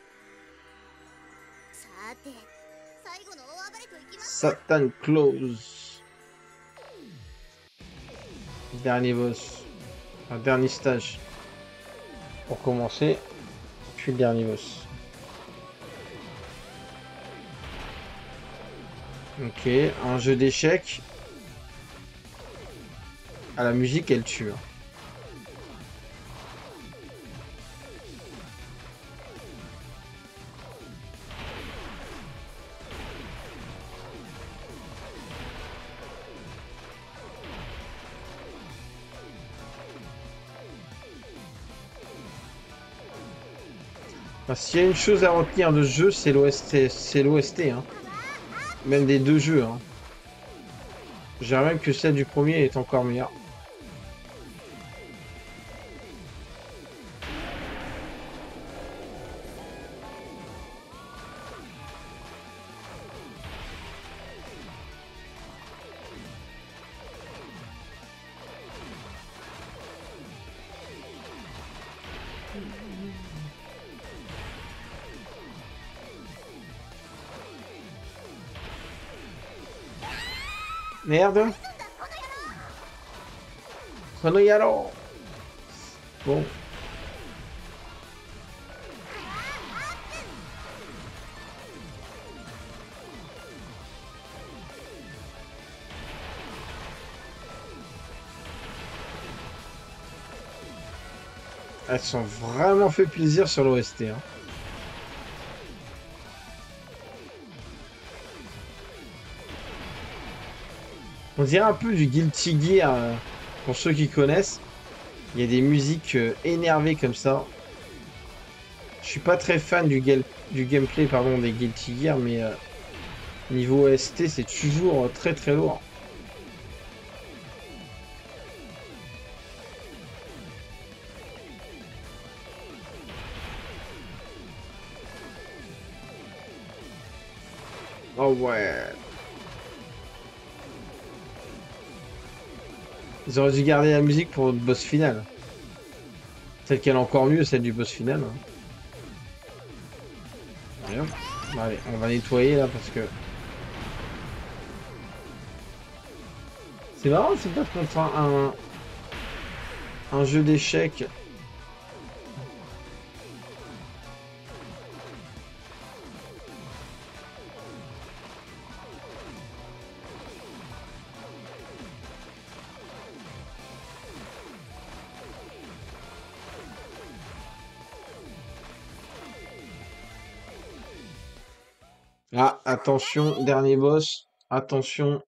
さて、最後の大暴れといきますか。 Satan Close. Dernier boss. Un dernier stage. Pour commencer. Puis le dernier boss. Ok, un jeu d'échecs. Ah, la musique, elle tue. Hein. Enfin, s'il y a une chose à retenir de ce jeu, c'est l'OST, hein. Même des deux jeux, hein. J'ai même que celle du premier est encore meilleure. Merde. Konoyaro. Bon. Elles sont vraiment fait plaisir sur l'OST, hein. On dirait un peu du Guilty Gear, pour ceux qui connaissent. Il y a des musiques énervées comme ça. Je suis pas très fan du gameplay pardon, des Guilty Gear, mais niveau OST, c'est toujours très très lourd. Oh ouais. Ils auraient dû garder la musique pour le boss final. Celle qu'elle est encore mieux, celle du boss final. Hein. Allez, on va nettoyer là parce que... C'est marrant de se battre contre un jeu d'échecs. Ah, attention, dernier boss. Attention.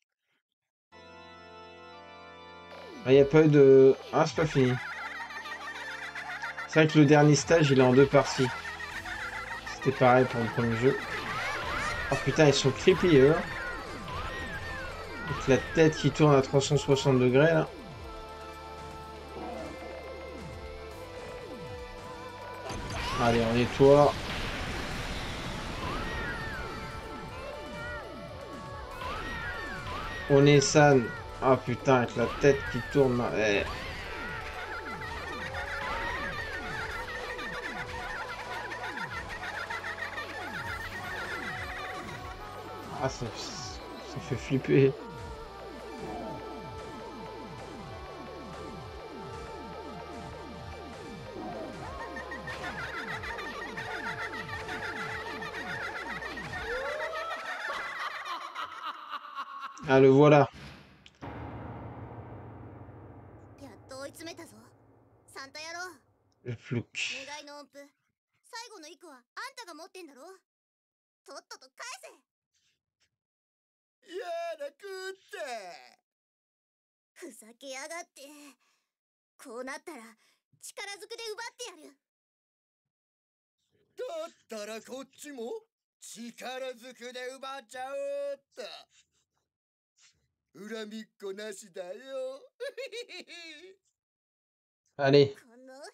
Ah, il n'y a pas eu de... Ah, c'est pas fini. C'est vrai que le dernier stage, il est en deux parties. C'était pareil pour le premier jeu. Oh putain, ils sont creepy, eux. Avec la tête qui tourne à 360 degrés, là. Allez, on nettoie. Onesan. Ah putain, avec la tête qui tourne. Eh. Ah, ça fait flipper. Ah, le voilà. やっと追い詰めたぞ。サンタ野郎。 Le flouk. 願いの音符。最後の一個はあんたが持ってんだろ。とっとと返せ。 やらくってふざけやがって。こうなったら力ずくで奪ってやる。 だったらこっちも力ずくで奪っちゃうっと。恨みっこなしだよ。 Allez. この変態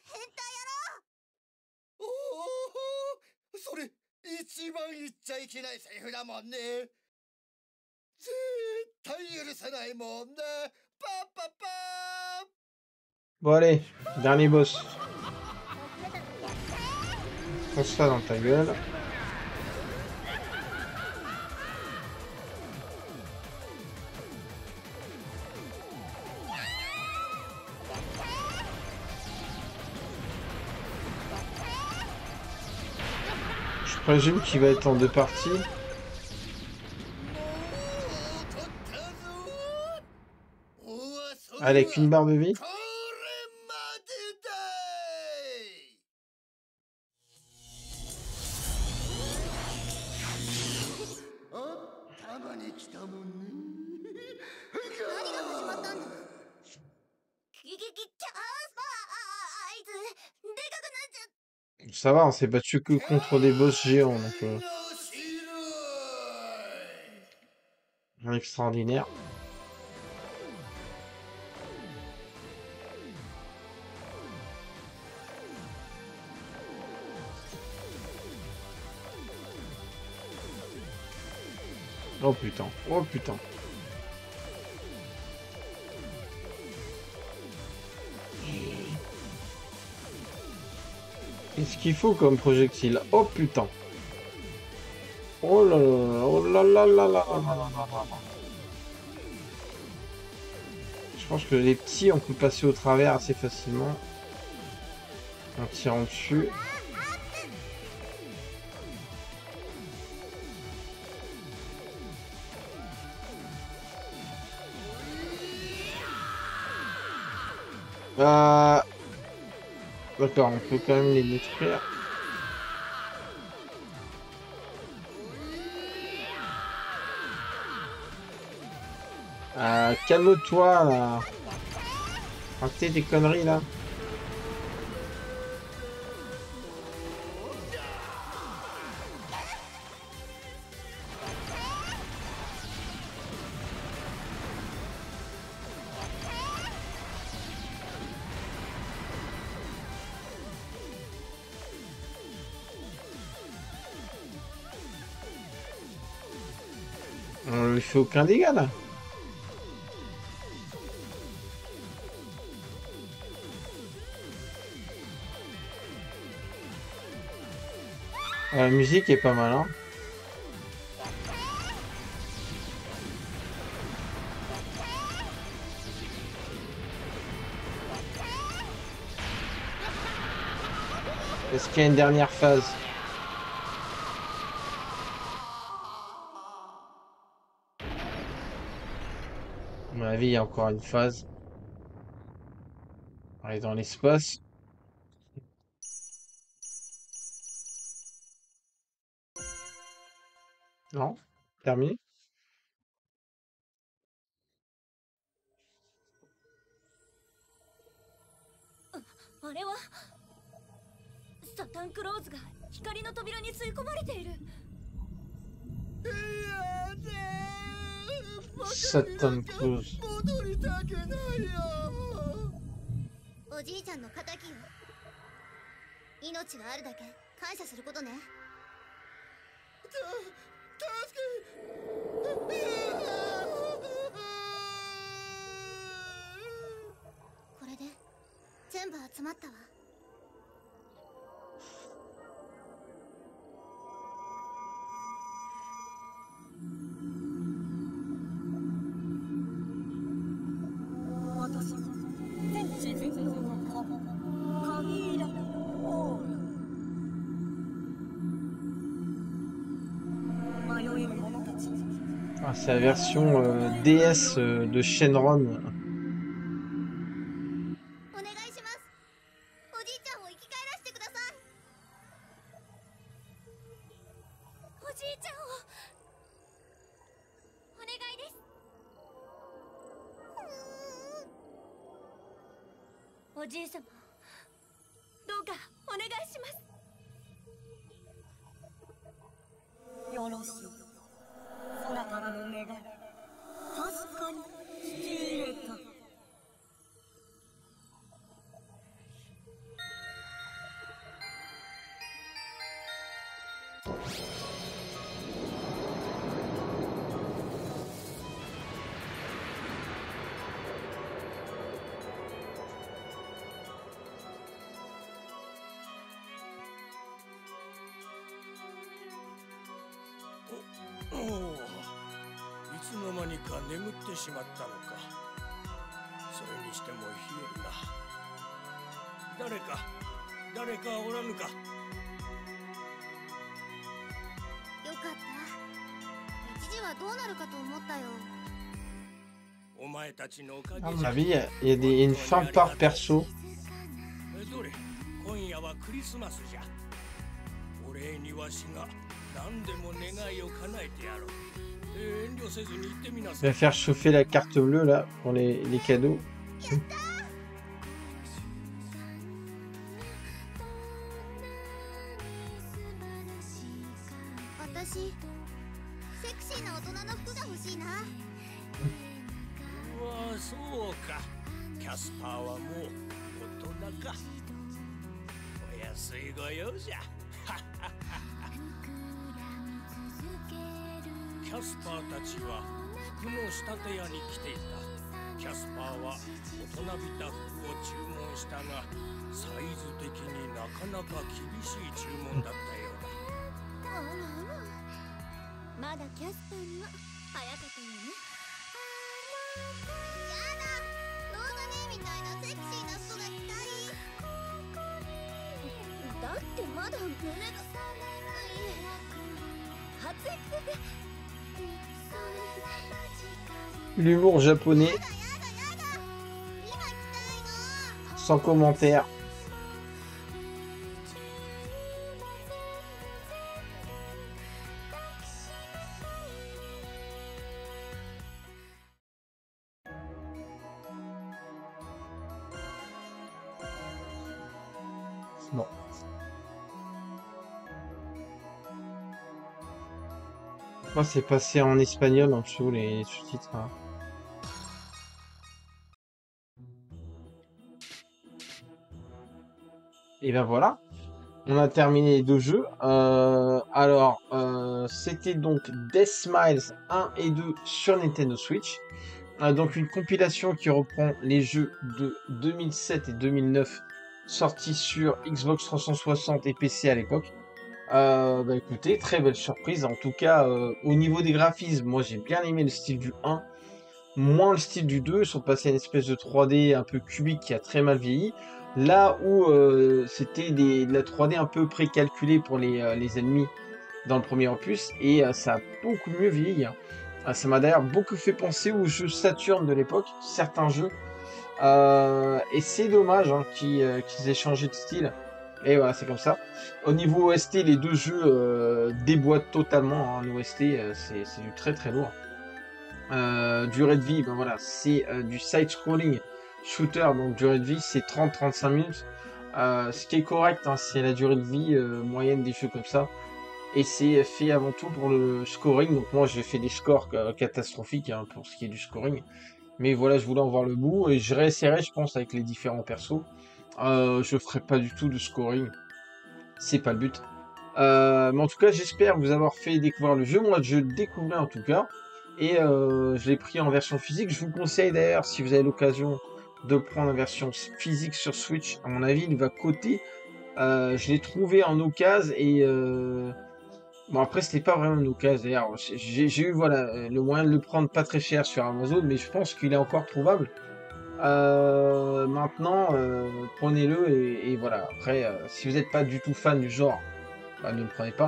おお、それ一番言っちゃいけないセリフだもんね。絶対許さないもんね。パッパッパー。 Bon, allez. Dernier boss. Fonce ça dans ta gueule. Je présume qu'il va être en deux parties. Avec une barre de vie. これまでだい。あったまに来たもんね。 何が始まったんだ。キャースパーあいつでかくなっちゃっ Ça va, on s'est battu que contre des boss géants, donc の白い。 extraordinaire. Oh putain, oh putain. Qu'est-ce qu'il faut comme projectile? Oh putain. Oh là là, oh là là là là là là là là là. Je pense que les petits, on peut passer au travers assez facilement. En tirant dessus. D'accord, on peut quand même les détruire. Calme-toi là. Arrêtez des conneries là. On lui fait aucun dégât là. La musique est pas mal, hein. Est-ce qu'il y a une dernière phase? À mon avis, il y a encore une phase. On est dans l'espace. Non? Terminé? あれはサタンクローズが光の扉に吸い込まれている。 やだー。 Satan Close. 戻りたくないよ。 おじいちゃんの仇よ。命があるだけ感謝することね。 助け。 これで全部集まったわ。 Ah, c'est la version DS de Shenron. お願いします。おじいちゃんを生き返らせてください。おじいちゃんをお願いです。おじい様、どうかお願いします。 よろしい。空からの願い、確かに聞き入れた。 おお、いつの間にか眠ってしまったのか。それにしても冷えるな。誰かおらぬか。 よかった。一時はどうなるかと思ったよ。 お前たちのおかげ À じ mon ゃ。 avis, il y a une fin par perso. どれ、今夜はクリスマスじゃ。お礼にわしが何でも願いを叶えてやろう。遠慮せずに言ってみな Je さい。 vais faire chauffer la carte bleue là pour les cadeaux. 私、セクシーな大人の服が欲しいな。 うわ、そうか。キャスパーはもう大人か。お安いご用じゃ。キャスパーたちは服の仕立て屋に来ていた。キャスパーは大人びた服を注文したが、サイズ的になかなか厳しい注文だったようだ。 まだキャスパーには早かったよね。やだ、ローザネーみたいなセクシーな服が着たい。だってまだ胸が暑いくて。 L'humour japonais, sans commentaire. Bon. Moi, c'est passé en espagnol en dessous les sous-titres. Hein. Et ben voilà, on a terminé les deux jeux. C'était donc Death Smiles 1 et 2 sur Nintendo Switch. Donc une compilation qui reprend les jeux de 2007 et 2009 sortis sur Xbox 360 et PC à l'époque. Bah écoutez, très belle surprise. En tout cas, au niveau des graphismes, moi j'ai bien aimé le style du 1, moins le style du 2. Ils sont passés à une espèce de 3D un peu cubique qui a très mal vieilli. Là où c'était de la 3D un peu précalculée pour les ennemis dans le premier opus, et ça a beaucoup mieux vieilli. Hein. Ça m'a d'ailleurs beaucoup fait penser aux jeux Saturn de l'époque, certains jeux. Et c'est dommage hein, qu'ils aient changé de style. Et voilà, c'est comme ça. Au niveau OST, les deux jeux déboîtent totalement. Hein. L'OST, c'est du très très lourd. Durée de vie, ben voilà, c'est du side-scrolling shooter, donc durée de vie, c'est 30-35 minutes. Ce qui est correct, hein, c'est la durée de vie moyenne des jeux comme ça. Et c'est fait avant tout pour le scoring. Donc moi, j'ai fait des scores catastrophiques hein, pour ce qui est du scoring. Mais voilà, je voulais en voir le bout. Et je réessayerai, je pense, avec les différents persos. Je ferai pas du tout de scoring. C'est pas le but. Mais en tout cas, j'espère vous avoir fait découvrir le jeu. Moi, je le découvrais en tout cas. Et je l'ai pris en version physique. Je vous conseille d'ailleurs, si vous avez l'occasion de prendre en version physique sur Switch, à mon avis, il va coter. Je l'ai trouvé en occasion et... Bon, après, c'était pas vraiment une occasion. D'ailleurs, j'ai eu voilà, le moyen de le prendre pas très cher sur Amazon, mais je pense qu'il est encore trouvable. Maintenant, prenez-le et voilà. Après, si vous n'êtes pas du tout fan du genre, bah, ne le prenez pas.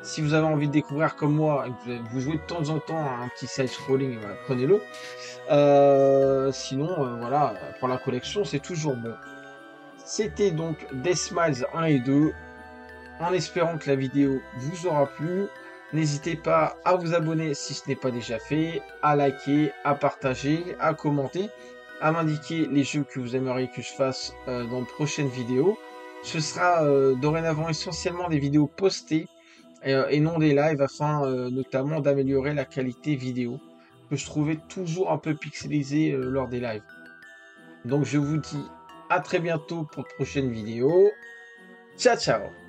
Si vous avez envie de découvrir comme moi, et que vous jouez de temps en temps à un petit side-scrolling, voilà, prenez-le. Sinon, voilà, pour la collection, c'est toujours bon. C'était donc Death Smiles 1 et 2. En espérant que la vidéo vous aura plu, n'hésitez pas à vous abonner si ce n'est pas déjà fait, à liker, à partager, à commenter, à m'indiquer les jeux que vous aimeriez que je fasse dans de prochaines vidéos. Ce sera dorénavant essentiellement des vidéos postées et non des lives afin notamment d'améliorer la qualité vidéo que je trouvais toujours un peu pixelisée lors des lives. Donc je vous dis à très bientôt pour de prochaines vidéos. Ciao ciao!